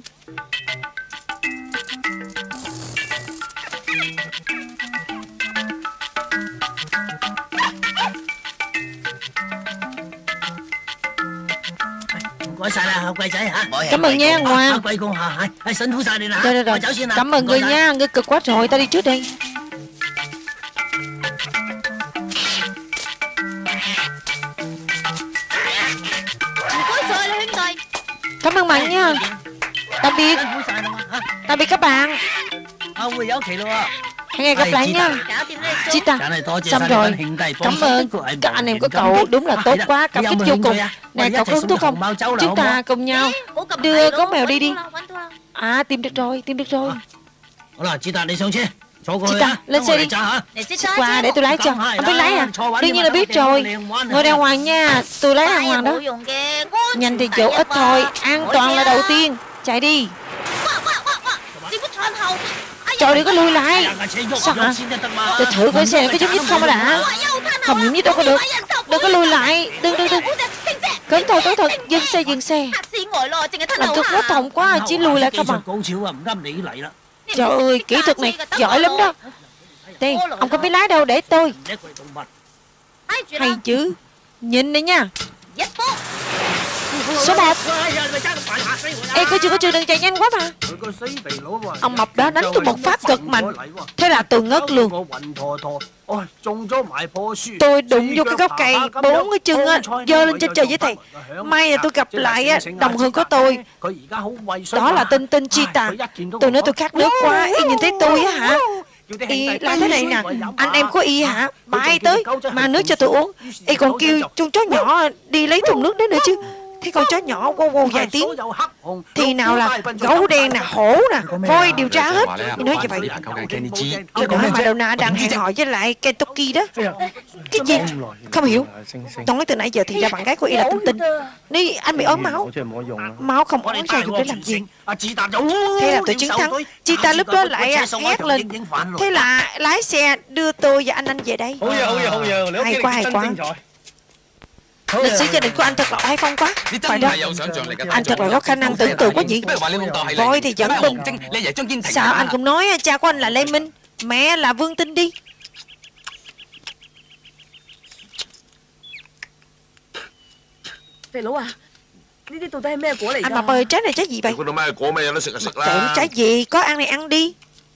Cảm ơn nha Ngoan. Rồi rồi rồi, cảm ơn người nha, người cực quá rồi, ta đi trước đây. Cảm ơn bạn nha. Tạm biệt. Tạm biệt các bạn. Hẹn ngày gặp lại nha. Chị ta, xong rồi. Cảm ơn các anh em của cậu, đúng là tốt quá, cảm kích vô cùng. Nè cậu có hứng thú không? Chúng ta cùng nhau đưa gấu mèo đi đi. À, tìm được rồi, tìm được rồi. Chị ta, lên xe đi. Qua để tôi lái cho. Ông biết lái à? Đương nhiên là biết rồi. Ngồi đàng hoàng nha, tôi lái đàng hoàng đó. Nhanh thì chỗ ít thôi, an toàn là đầu tiên. Chạy đi. Trời, đừng có lùi lại. Sao hả? Tôi thử coi xe có nhúc nhích không đã. Không nhúc nhích đâu có được. Đừng có lùi lại. Đừng đừng đừng. Cẩn thận cẩn thận. Dừng xe dừng xe. Làm tôi quá thòng quá, chỉ lùi lại không à. Trời ơi, kỹ thuật này giỏi lắm đó. Tiên, ông không biết lái đâu, để tôi. Hay chứ. Nhìn này nha. Số một. Ê, cô chưa có chưa đừng chạy nhanh quá mà. Ông mập đó đánh tôi một phát cực mạnh. Thế là tôi ngất luôn. Tôi đụng vô cái gốc cây, bốn cái chân á giơ lên trên trời với thầy. May là tôi gặp lại á đồng hương của tôi. Đó là Tinh Tinh Cheetah. Tôi nói tôi khát nước quá, y nhìn thấy tôi á hả? Y làm thế này nè, anh em của y hả? Bay tới mang nước cho tôi uống. Y còn kêu con chó nhỏ đi lấy thùng nước đấy nữa chứ. Thế con chó nhỏ wow wow vài tiếng. Thì nào là gấu đen nè, hổ nè, voi điều tra hết. Y nói như vậy. Y còn nói Madonna đang hẹn hò với lại Kentucky đó. Cái gì? Không hiểu. Nói từ nãy giờ thì ra bạn gái của y là Tinh Tinh. Nếu anh bị ốm máu, máu không ốm ra dùng để làm gì? Thế là tôi chiến thắng. Cheetah lúc đó lại hét lên. Thế là lái xe đưa tôi và anh anh về đây. Hay quá, hay quá. Lịch sử gia đình của anh thật là oai phong quá. Phải đó. Anh thật là có khả năng tưởng tượng quá nhỉ. Voi thì dẫn binh. Sao anh cũng nói cha của anh là Lê Minh, mẹ là Vương Tinh đi. Anh Mập ơi, trái này trái gì vậy? Trời, trái gì? Có ăn này ăn đi.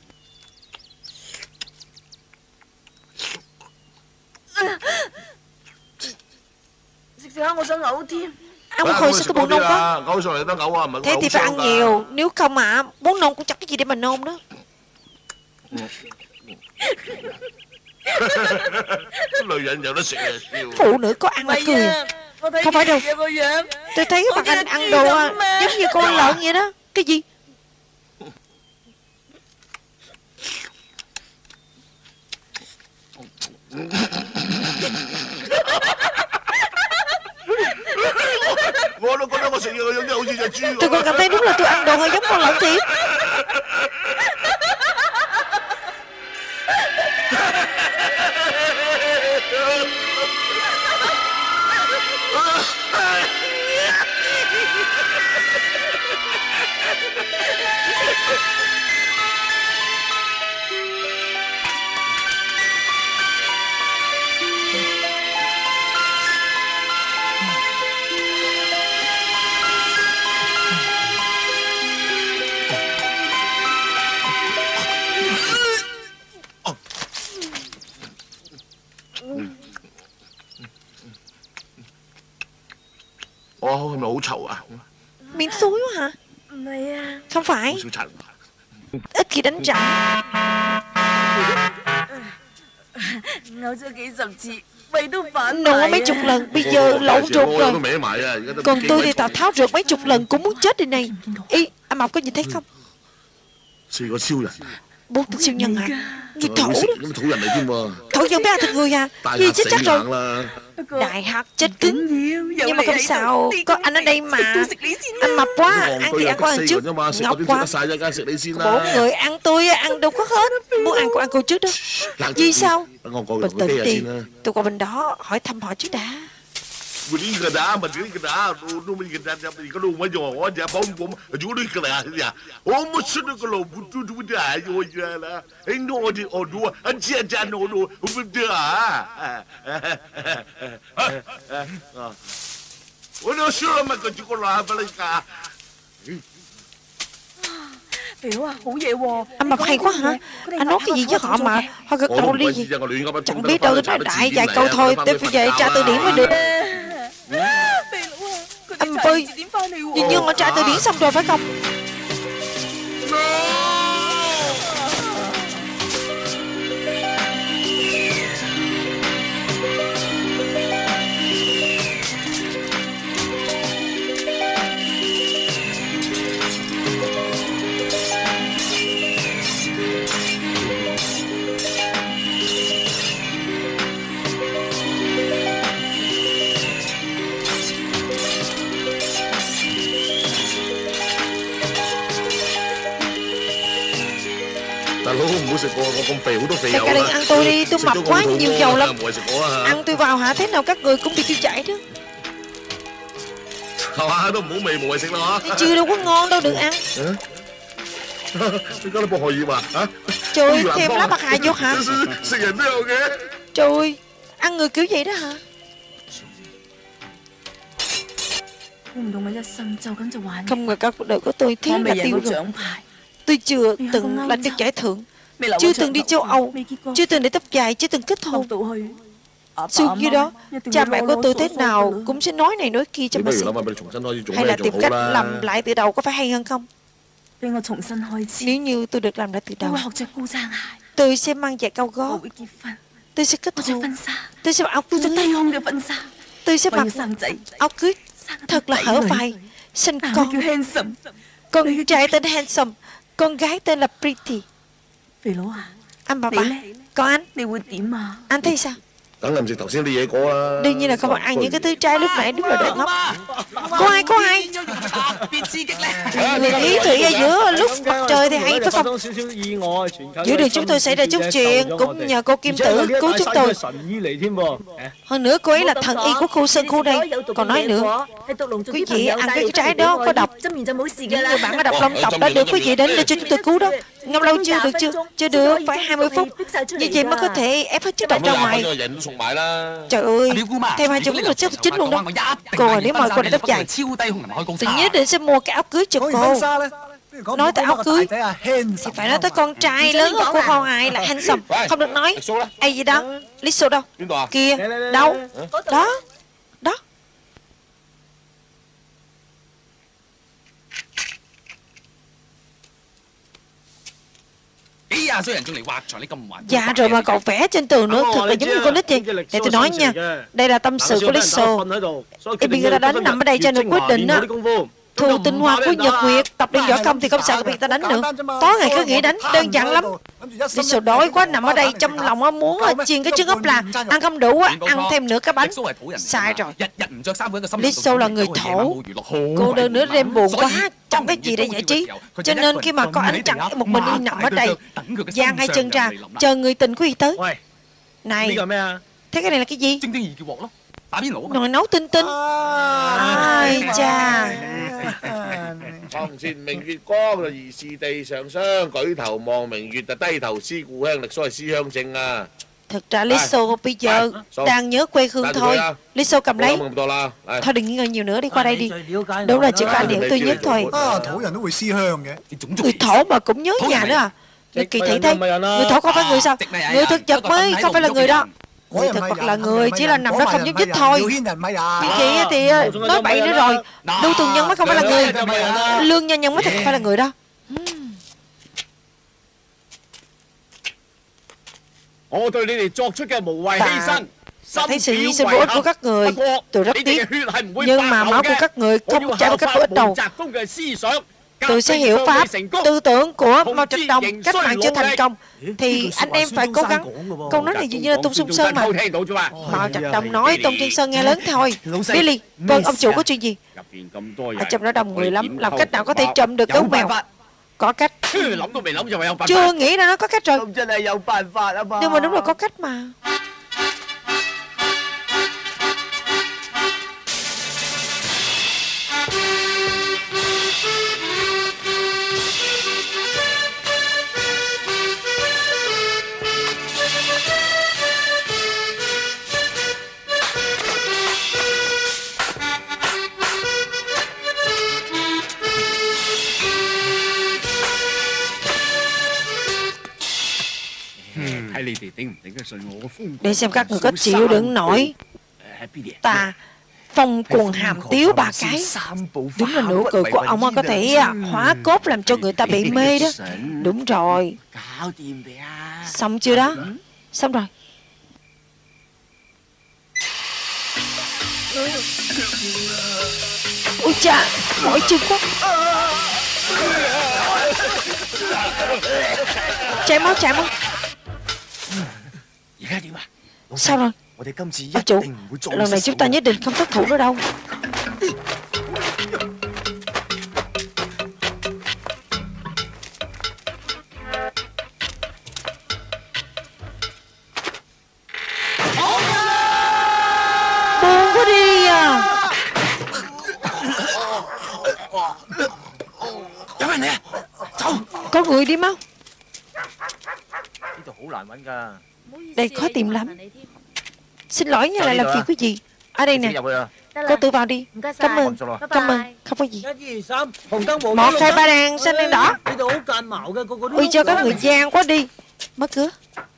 Ăn một hồi sao tôi buồn nôn quá. Thế thì phải ăn nhiều. Nếu không mà muốn nôn cũng chẳng cái gì để mà nôn đó. Phụ nữ có ăn là cười. Không phải đâu. Tôi thấy các bạn anh ăn đồ giống như con lợn vậy đó. Cái gì? Tôi còn cảm thấy đúng là tôi ăn đồ hơi giống con lợn thiệt. 臭啊！ Miệng xối quá hả? Không phải. Ít khi đánh trận. Nổ mấy chục lần, bây giờ lộn ruột rồi. Còn tôi thì Tào Tháo rượt mấy chục lần cũng muốn chết đây này. Ý, anh Mập có nhìn thấy không? Bốn tên siêu nhân hả? Người thổ đó. Thổ dân biết ăn thịt người hả? Gì chết chắc rồi. Đại Hắc chết cứng. Nhưng mà không sao, có anh ở đây mà. Anh mập quá, ăn thì ăn có ăn trước. Ngọc quá. Bốn người ăn tôi ăn đâu có hết. Muốn ăn cũng ăn cô trước đó. Vì sao? Bình tĩnh đi. Tôi qua bên đó hỏi thăm họ trước đã. Mình đi cái đá, mình đi cái đá, nó mình cái đá, mình có đồ mấy giờ, ở nhà bông bông, ở chỗ đi cái đá thế à? Ôm một số cái lồng bút bút bút đá rồi giờ là, anh nói đi, ở đâu, anh chia chia nó đâu, bút đá. Ôi nó sure mà còn chưa có làm phải cả. Anh Mập hay quá hả? Anh nói cái gì với họ mà họ gật đầu đi gì? Chẳng biết đâu, tôi nói đại vài câu thôi, tôi phải về tra từ điển mới được. Anh Mập ơi, dường như họ tra từ điển xong rồi phải không? Cả gia đình ăn tôi đi, tôi mập quá, nhiều dầu lắm. Ăn tôi vào hả, thế nào các người cũng bị tiêu chảy đó. Chưa đâu có ngon đâu, đừng ăn. Trời ơi, thêm lá bạc hà vô hả? Trời ơi, ăn người kiểu vậy đó hả? Không ngờ cả cuộc đời của tôi thế là tiêu rồi. Tôi chưa từng lãnh được giải thưởng, chưa từng đi châu Âu, chưa từng để tóc dài, chưa từng kết hôn. Suốt như đó, cha mẹ của tôi thế nào cũng sẽ nói này nói kia cho bác sĩ. Hay là tìm cách làm lại từ đầu có phải hay hơn không? Nếu như tôi được làm lại từ đầu, tôi sẽ mang giày cao gót, tôi sẽ kết hôn, tôi sẽ mặc áo cưới, tôi sẽ mặc áo cưới thật là hở vai, sinh con. Con trai tên Handsome, con gái tên là Pretty. Anh bà bà, còn anh, anh thấy sao? Đương nhiên là không ăn những cái thứ trái lúc nãy, đúng là đợi ngốc. Có ai, có ai? Người ý thủy ở giữa lúc mặt trời thì hay phải không? Giữa đường chúng tôi xảy ra chút chuyện, cũng nhờ cô Kim Tử cứu chúng tôi. Hơn nữa cô ấy là thần y của khu Sơn Khu đây. Còn nói nữa, quý vị ăn cái trái đó có độc. Những người bạn có độc long tộc đã được quý vị đến để cho chúng tôi cứu đó. Ngâm lâu chưa, được chưa? Chưa được, phải hai mươi phút. Như vậy mới có thể ép hết chất độc ra ngoài. Trời ơi, thêm hai chục phút là chính luôn đó. Cô à, nếu mà cô đã tóc dài thì nhất định sẽ mua cái áo cưới cho cô. Nói tới áo cưới thì phải nói tới con trai lớn hơn của con ai là Handsome. Không được nói ai gì đó. Lizzo đâu? Kìa, đâu? Đó, đó. Dạ rồi mà cậu vẽ trên tường nữa, thật là giống như con nít vậy. Để tôi nói nha, đây là tâm sự của Lizzo. Em bị người ta đánh nằm ở đây cho nên quyết định á, thu tinh hoa của Nhật Nguyệt, tập luyện võ công thì không sợ bị người ta đánh nữa. Tối ngày cứ nghĩ đánh, đơn giản lắm. Lizzo đói quá nằm ở đây trong lòng muốn chiên cái trứng ốp là ăn không đủ, ăn thêm nửa cái bánh. Sai rồi. Lizzo là người thổ, cô đơn nữa đêm buồn quá, chẳng cái gì để giải trí. Cho nên khi mà có ánh trăng một mình đi nằm ở đây, giang hai chân ra, chờ người tình của y tới. Này, thế cái này là cái gì? Nồi nấu tinh tinh. Ai cha. Phong xin明月光就疑是地上霜，舉頭望明月就低頭思故鄉，歷所謂思鄉症啊。 Thật ra Lizzo bây giờ đang nhớ quê hương thôi. Lizzo cầm lấy. Thôi đừng nghi ngờ nhiều nữa, đi qua đây đi. Đúng là chỉ có anh hiểu tôi nhất thôi. Người thổ mà cũng nhớ nhà nữa à? Kỳ thị thế. Người thổ không phải người sao? Người thực vật mới không phải là người đó. Người thực vật là người, chỉ là nằm đó không nhúc nhích thôi. Cái kia thì nói bậy nữa rồi. Lưu Tường Nhân mới không phải là người, Lương Nhân Nhân mới thật phải là người đó. Ta thấy sự hy sinh vô ích của các người, tôi rất tiếc. Nhưng mà máu của các người không chảy vào các vô ích đâu. Tôi sẽ hiểu pháp, tư tưởng của Mao Trạch Đông, cách mạng chưa thành công thì anh em phải cố gắng. Câu nói này dường như là Tôn Xuân Sơn mà. Mao Trạch Đông nói Tôn Xuân Sơn nghe lớn thôi. Billy, vâng, ông chủ có chuyện gì? Ở trong đó đông người lắm, làm cách nào có thể trộm được gấu mèo? Có cách. Chưa nghĩ ra nó có cách rồi. Nhưng mà đúng là có cách mà. Để xem các người có chịu đựng nổi ta phong cuồng hàm tiếu ba cái. Đúng là nụ cười của ông có thể hóa cốt làm cho người ta bị mê đó. Đúng rồi. Xong chưa đó? Xong rồi. Ôi cha, mỏi chân quá. Chảy máu, chảy máu. Sao rồi? Ông chủ, lần này chúng ta nhất định không thất thủ nữa đâu. Buông có đi à. Có người đi mau. Đây khó tìm lắm. Xin lỗi nha, lại làm phiền quý vị. Ở đây nè, cô tự vào đi. Cảm ơn, cảm ơn, không có gì. Một, hai, ba đèn xanh đèn đỏ. Ui cho các người gian quá đi. Mở cửa.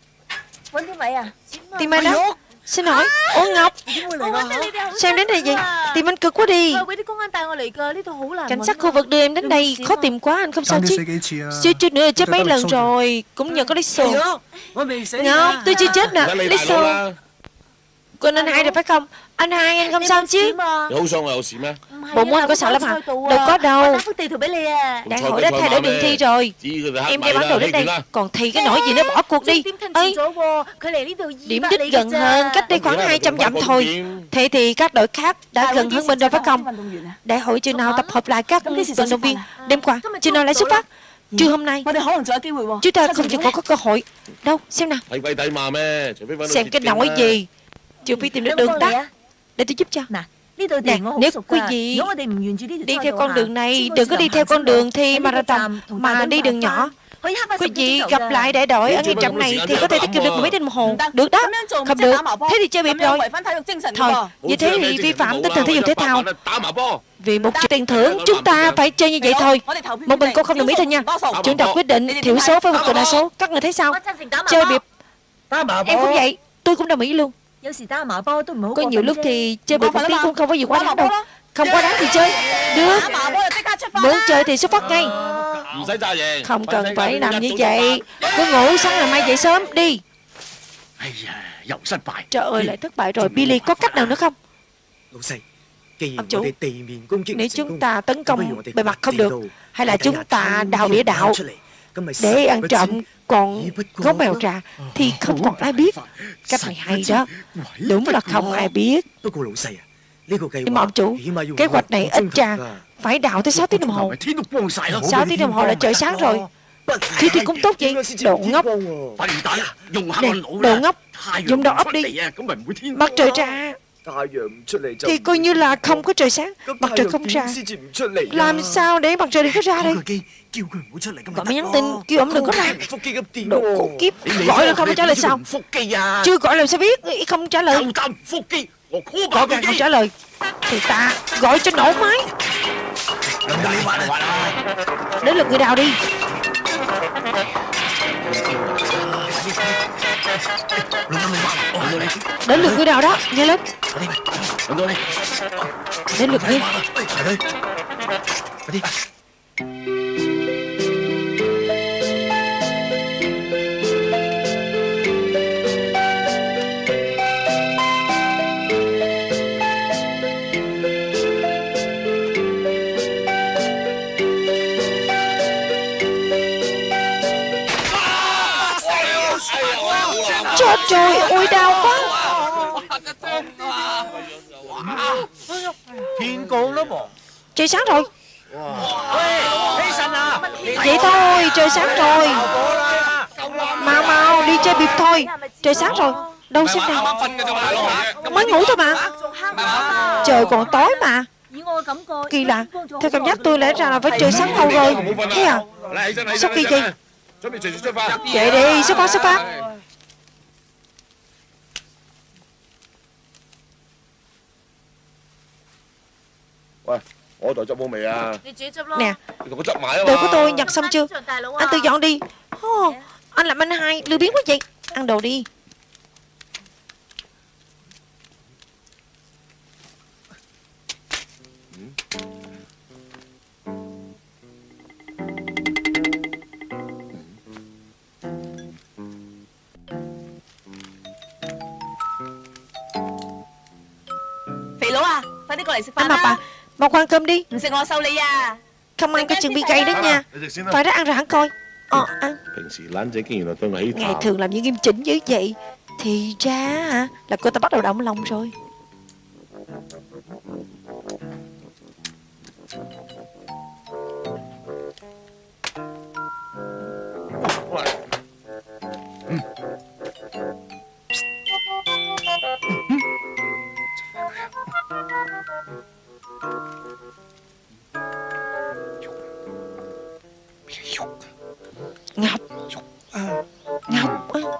Tìm ai đó? Xin hỏi. Ủa Ngọc, sao em đến đây vậy? Tìm anh cực quá đi. Cảnh sát khu vực đưa em đến đây. Khó tìm quá, anh không sao chứ? Chưa chút nữa chết mấy lần rồi. Cũng nhờ có lấy xô. Ngọc, tôi chưa chết nè. Lấy xô. Còn anh hai rồi phải không? Anh hai, anh không sao chứ? Bộ môn anh có sợ lắm hả? Đâu có đâu. Đại hội đã thay đổi đường thi rồi. Em đem bản đồ đến đây. Còn thi cái nỗi gì nữa, bỏ cuộc đi. Ơi, điểm đích gần hơn, cách đây khoảng hai trăm dặm thôi. Thế thì các đội khác đã gần hơn mình rồi phải không? Đại hội chừng nào tập hợp lại các vận động viên? Đêm qua, chừng nào lại xuất phát? Trưa hôm nay chúng ta không chừng còn có cơ hội. Đâu, xem nào. Xem cái nỗi gì. Chưa phải tìm được đường tắt. Để tôi giúp cho. Nè, nếu quý vị đi theo con đường này, đừng có đi theo con đường thi marathon, mà đi đường nhỏ. Quý vị gặp lại đại đội ở ngay trạm này thì có thể tiết kiệm được mấy tiếng đồng hồ. Được đó. Không được, thế thì chơi bịp rồi. Thôi, như thế thì vi phạm tinh thần thể dục thể thao. Vì một tiền thưởng chúng ta phải chơi như vậy thôi. Một mình cô không đồng ý thôi nha. Chúng ta quyết định thiểu số phải vượt qua đa số. Các người thấy sao? Chơi bịp. Em cũng vậy, tôi cũng đồng ý luôn. Có nhiều lúc thì chơi bịp một tiếng cũng không có gì quá đáng đâu. Không quá đáng thì chơi. Được. Muốn chơi thì xuất phát ngay. Không cần phải làm như vậy. Cứ ngủ sáng ngày mai dậy sớm đi. Trời ơi, lại thất bại rồi. Billy, có cách nào nữa không? Ông chủ, nếu chúng ta tấn công bề mặt không được, hay là chúng ta đào địa đạo để ăn trộm còn gấu mèo trà thì không còn ai biết. Cách này hay đó. Đúng là không ai biết. Nhưng mà ông chủ, kế hoạch này ít ra phải đào tới sáu tiếng đồng hồ. Sáu tiếng đồng hồ là trời sáng rồi. Thì thì cũng tốt vậy. Đồ ngốc. Nè, đồ ngốc, dùng đầu óc đi. Mặt trời ra thì coi như là không có trời sáng. Mặt trời không ra, làm sao để mặt trời đừng có ra đây? Gọi mới nhắn tin kêu ông đừng có ra. Đồ khốn kiếp, gọi là không trả lời sao? Chưa gọi làm sao biết không trả lời? Gọi càng không trả lời thì ta gọi cho nổ máy. Đến lượt người đào đi. Đến lượt ngươi nào đó, nhanh lên. Đến lượt ngươi. Trời trời, ôi đau quá. Trời sáng rồi. Vậy thôi, trời sáng rồi. Mau mau đi chơi bịp thôi. Trời sáng rồi. Đâu xem nào. Mới ngủ thôi mà. Trời còn tối mà. Kỳ lạ. Theo cảm giác tôi lẽ ra là phải trời sáng lâu rồi. Thế à? Sao kỳ vậy? Vậy đi, xuất phát xuất phát. Nè, đồ của tôi nhặt xong chưa? Anh tự dọn đi. Oh, anh làm anh hai, lười biếng quá vậy. Ăn đồ đi. Anh Mập à, mau khoan cơm đi. Không ăn cái chừng bị gầy đó nha. Phải đó, ăn rồi hẳn coi. Ờ, ăn. Ngày thường làm như nghiêm chỉnh như vậy. Thì ra là cô ta bắt đầu động lòng rồi. Ngọc Ngọc ơi.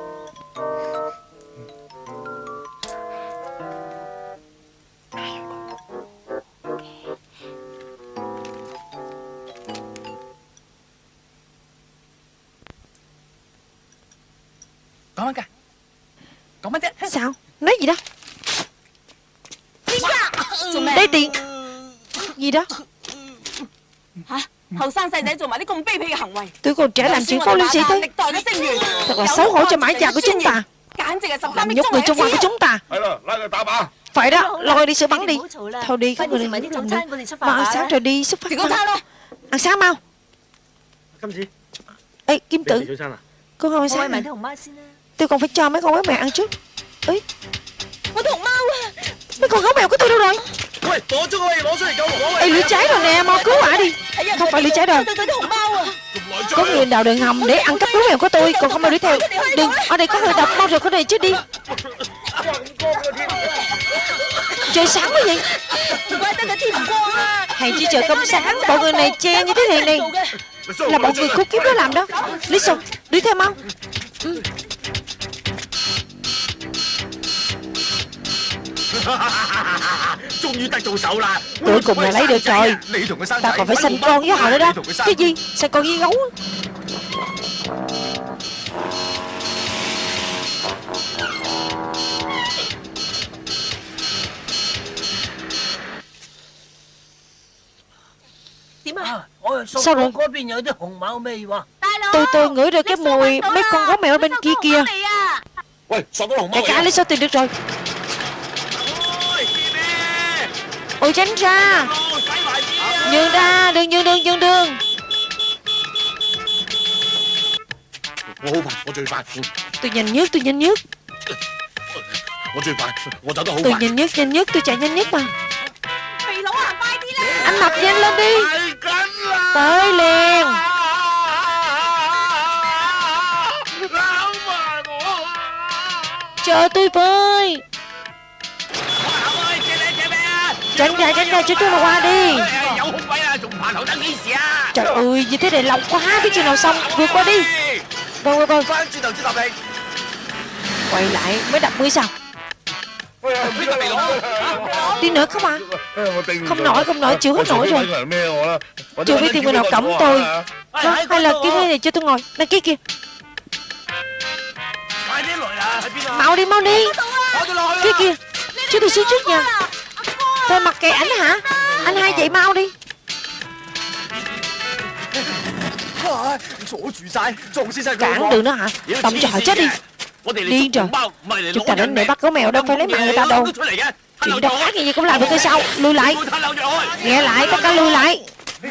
Sao? Nói gì đó? Đây tiền gì đó? Tôi còn trẻ làm chuyện vô liêm sỉ thế. Thật là xấu hổ cho mãi già của chúng ta. Làm nhục người trong quan của chúng ta. Phải đó, lôi đi sửa bắn đi. Thôi đi, các người đừng làm nữa. Mau ăn sáng rồi đi xuất phát. Ăn sáng mau. Ê, Kim Tử, cô không ăn sáng à? Tôi còn phải cho mấy con gấu mèo ăn trước. Ê, mấy con gấu mèo của tôi đâu rồi? Ê, lửa cháy rồi nè, mau cứu hỏa đi. Không phải lửa cháy rồi. Có người đào đường hầm để ăn cắp gấu mèo của tôi, còn không mau đuổi theo. Đừng, ở đây có người đập, mau rồi khỏi đây chứ đi. Trời sáng quá vậy. Hay chỉ chờ công sáng, bọn người này che như thế này này. Là bọn người khốn kiếp đó làm đó. Lý Xuân, đuổi theo mau. Ừ. Cuối cùng là lấy được rồi. Ta còn phải sanh con với họ nữa đó. Cái gì? Sanh con với gấu? Sao rồi? Tôi tôi ngửi được cái mùi mấy con gấu mèo ở bên kia kìa. Đại ca, lấy sao tìm được rồi. Ôi tránh ra. Nhường ra, đừng nhường đường, nhường đường. Tôi nhanh nhất, tôi nhanh nhất. Tôi nhanh nhất, nhanh nhất, tôi chạy nhanh nhất mà. Anh Mập nhanh lên đi. Tới liền. Chờ tôi với. Tránh ra, tránh ra, cho tôi mà qua đi. Trời ơi, như thế này lòng quá. Biết chừng nào xong, vượt qua đi. Rồi, rồi, rồi. Quay lại mới đập ngươi sao? Đi nữa không à? Không nổi, không nổi, chịu hết nổi rồi. Chưa biết tìm người nào cõng tôi. Vâng, hay là kiếm cái này cho tôi ngồi. Này kia kìa. Mau đi, mau đi. Kia kìa, cho tôi xuống trước nha. Thôi mặc kệ ảnh hả? Anh hai dậy mau đi. Cản đường nữa hả? Tổng cho họ chết đi. Điên rồi. Chúng ta đến để bắt gấu mèo đâu phải lấy mạng người ta đâu. Chuyện đâu ác gì cũng làm được hay sao? Lùi lại. Nghe lại, tất cả lùi lại.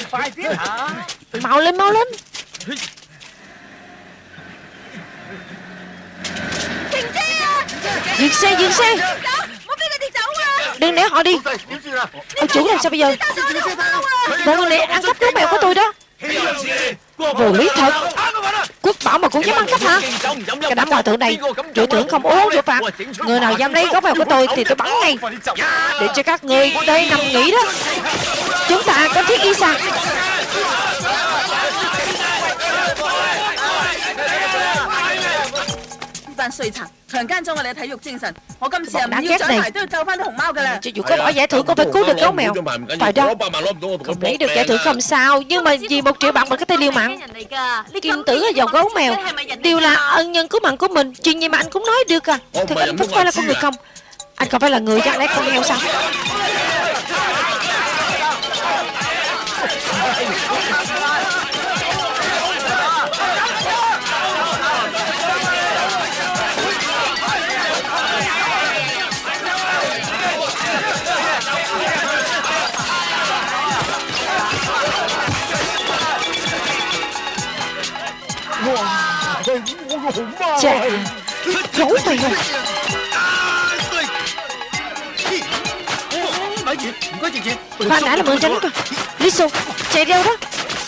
Mau lên, mau lên. Dừng xe, dừng xe. Đừng để họ đi. Ông chủ làm sao bây giờ? Mọi người này ăn cắp gấu mèo của tôi đó. Vô lý thật. Quốc bảo mà cũng dám ăn cắp hả? Cái đám hòa thượng này, chủ tưởng không uống chỗ phạt. Người nào dám lấy gấu mèo của tôi thì tôi bắn ngay. Để cho các người đây nằm nghỉ đó. Chúng ta có thiết y sạc. Đám ghét này, cho dù có bỏ giải thưởng cũng phải cứu được gấu mèo. Phải đó. Không lấy được giải thưởng không sao, nhưng mà vì một triệu bạc mà có thể liều mạng. Kim tử hay dòng gấu mèo đều là ân nhân cứu mạng của mình. Chuyện gì mà anh cũng nói được à? Thật anh không phải là con người không? Anh không phải là người dắt lấy con heo sao? Chà, gấu mèo. Khoan đã, là mượn tránh coi. Lý Xu, chạy đâu đó?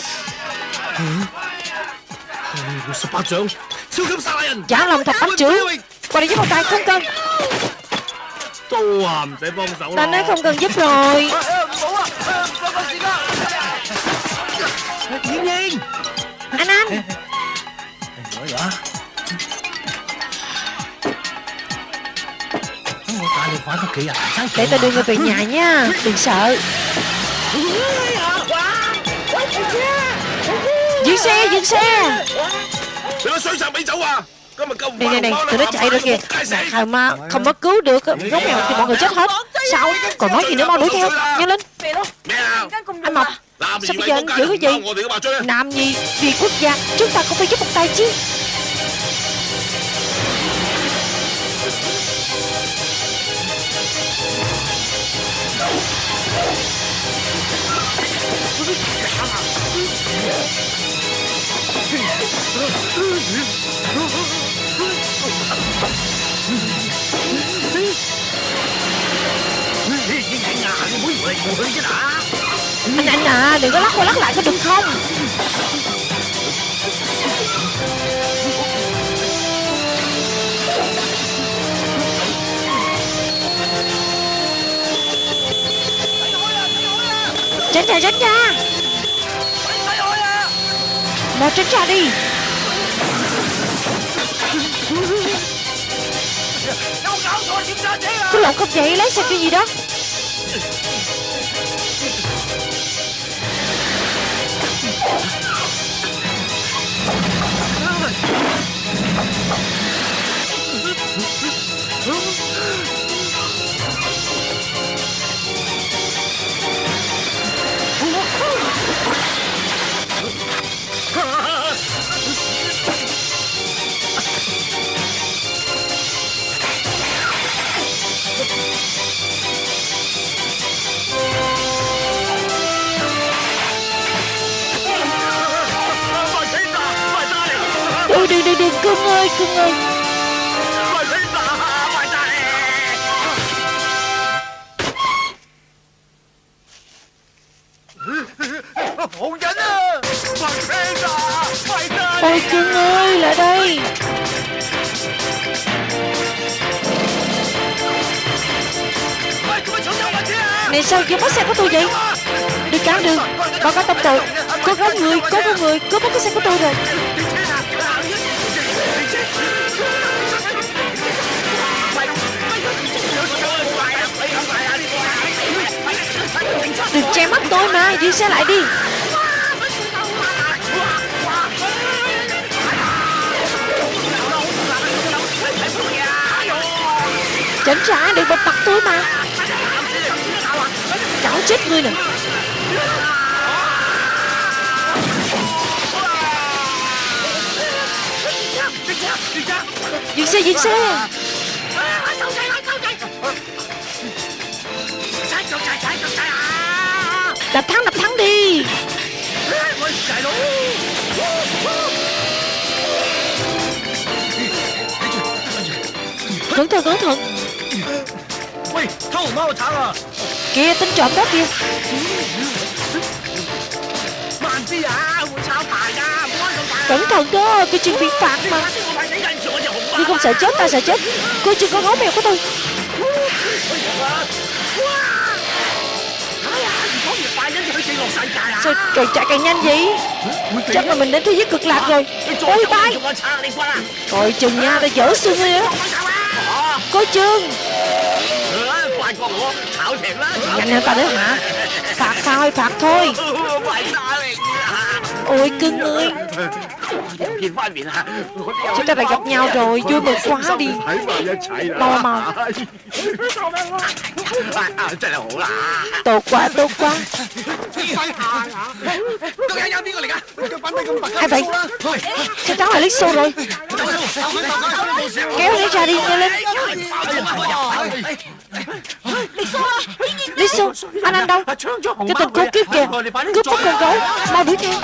Giả lòng thập bát trưởng. Qua đây giúp một tay không cần. Ta nói không cần giúp rồi. Anh anh. Để tôi đưa người về nhà nha. Đừng sợ. Dừng xe, dừng xe. Này này này, tụi nó chạy rồi kìa. Nè, mà không có cứu được gấu mèo thì mọi người chết hết. Sao? Còn nói gì nữa, mau đuổi theo. Nhanh lên. Anh Mộc, sao bây giờ anh giữ cái gì? Làm gì vì quốc gia, chúng ta cũng phải giúp một tay chứ. Anh anh à, đừng có lắc qua lắc lại có được không? Tránh ra, tránh ra. Mau tránh ra đi. Cái lộn không vậy, lấy xe cái gì đó. Ôi đừng đừng đừng cưng ơi, cưng ơi. Ôi cưng ơi, lại đây. Này sao chưa bắt xe của tôi vậy? Đừng cản đường. Báo cáo tông tự. Có có người, có có người cướp mất cái xe của tôi rồi. Đừng che mắt tôi mà, dừng xe lại đi. Tránh ra, đừng bập mặt tôi mà. Cháu chết ngươi nè. Dừng xe, dừng xe. Đập thắng, đập thắng đi. Cẩn thận, cẩn thận. Kìa, tên trộm đó kìa. Cẩn thận đó, cái chuyện bị phạt mà. Ngươi không sợ chết, ta sợ chết. Coi chừng con gấu mèo của tôi. Sao càng chạy càng nhanh vậy? Chắc là mình đến thế giới cực lạc rồi. Ôi bay. Coi chừng nha, ta dở xương đi á. Coi chừng. Nhanh hơn ta nữa hả? Phạt thôi, phạt thôi. Ôi cưng ơi, chúng ta đã gặp nhau rồi, vui mừng quá đi. Mau mau. Tốt quá, tốt quá. Ai vậy? Chắc chắn là Lixo rồi. Kéo lấy ra đi, nhanh lên. Lixo, anh anh đâu? Cái tên khốn kiếp kìa, cướp mất con gấu, mau đuổi theo.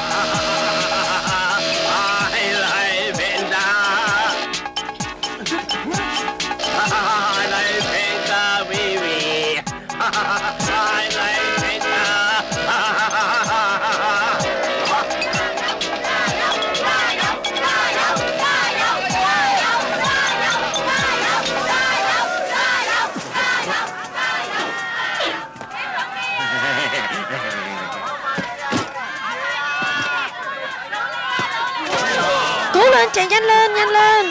Cố lên, chạy nhanh lên, nhanh lên.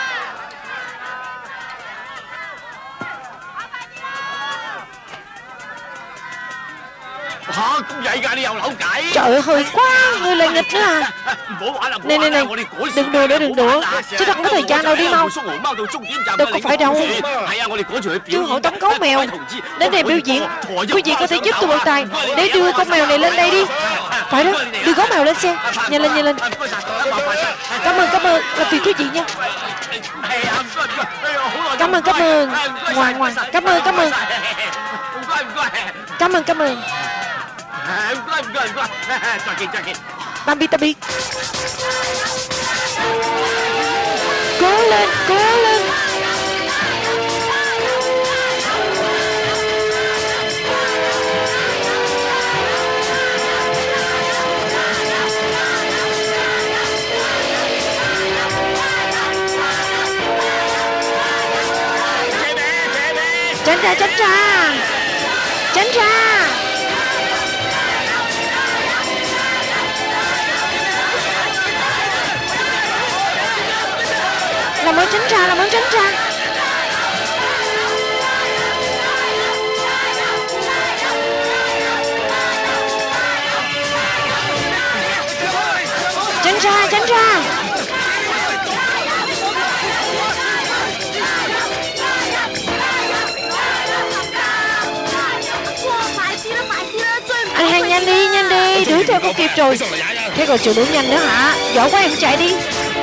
Trời ơi, hơi quá, người lại nghịch nữa à. Này này này, đừng đùa nữa, đừng đùa. Chứ không có thời gian đâu, đi mau. Đâu có phải đâu. Chú hội tống gấu mèo đến đây biểu diễn. Quý vị có thể giúp tôi một tài để đưa con mèo này lên đây đi. Phải đó, đưa gấu mèo lên xe. Nhanh lên, nhanh lên. Cảm ơn, cảm ơn, là phiền quý vị nha. Cảm ơn, cảm ơn. Ngoan, ngoan, cảm ơn, cảm ơn. Cảm ơn, cảm ơn. Tạm biệt, tạm biệt. Cố lên, cố lên. Tránh ra, tránh ra. Tránh ra. Làm ơn tránh ra, làm ơn tránh ra. Tránh ra, tránh ra. Anh hai nhanh đi, nhanh đi, đuổi theo không kịp rồi. Thế còn chịu đuổi nhanh nữa hả? Giỏi quá, em chạy đi.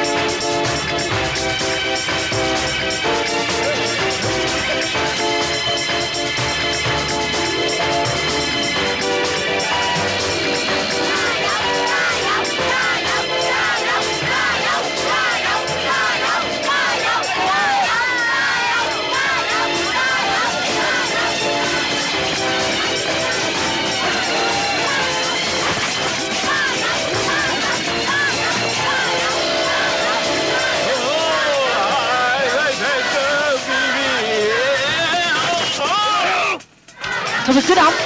Thôi mình cứ đóng.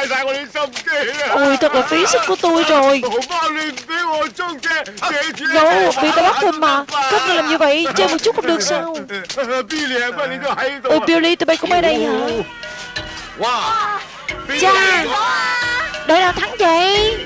Ôi thật là phí sức của tôi rồi. Đâu, bị tao bắt thêm mà. Các người làm như vậy, chơi một chút cũng được sao? Ồ Billy, tụi bay cũng ở đây hả? Cha, đội nào thắng vậy?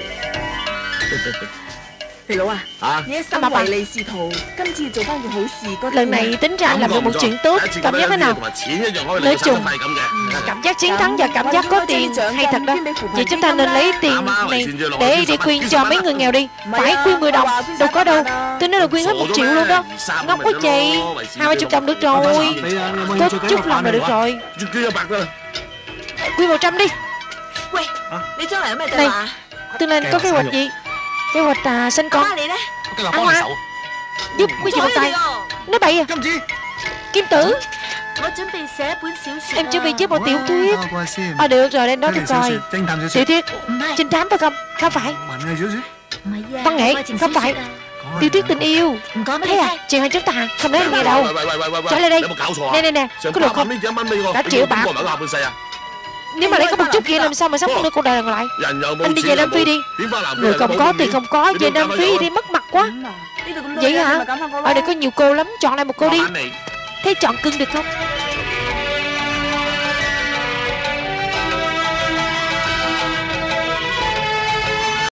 Lần này tính ra làm được một chuyện tốt. Cảm giác thế nào? Nói chung, cảm giác chiến thắng và cảm giác có tiền hay thật đó. Vậy chúng ta nên lấy tiền này để đi quyên cho mấy người nghèo đi. Phải quyên mười đồng, đâu có đâu. Tôi nói là quyên hết một triệu luôn đó. Ngốc quá chị. Hai ba chục đồng được rồi. Có chút lòng là được rồi. Quyên một trăm đi. Này, tương lai có kế hoạch gì? Kế hoạch à, sinh con. Ăn Hoa giúp quý chị một tay. Nói bậy à? Kim Tử, em chuẩn bị viết một tiểu thuyết. À được rồi, đây nói được rồi. Tiểu thuyết trinh thám phải không? Không phải. Văn nghệ không phải. Tiểu thuyết tình yêu. Thế à? Chuyện hai chúng ta không nói nghe đâu. Trở lại đây. Nè nè nè, có được không? Đã triệu bạc. Nếu mà lấy có một chút kia làm sao mà sống được cuộc đời còn lại. Anh đi về Nam Phi đi. Người không có tiền không có, về Nam Phi đi mất mặt quá. Vậy hả? Ở đây có nhiều cô lắm, chọn lại một cô đi. Thế chọn cưng được không?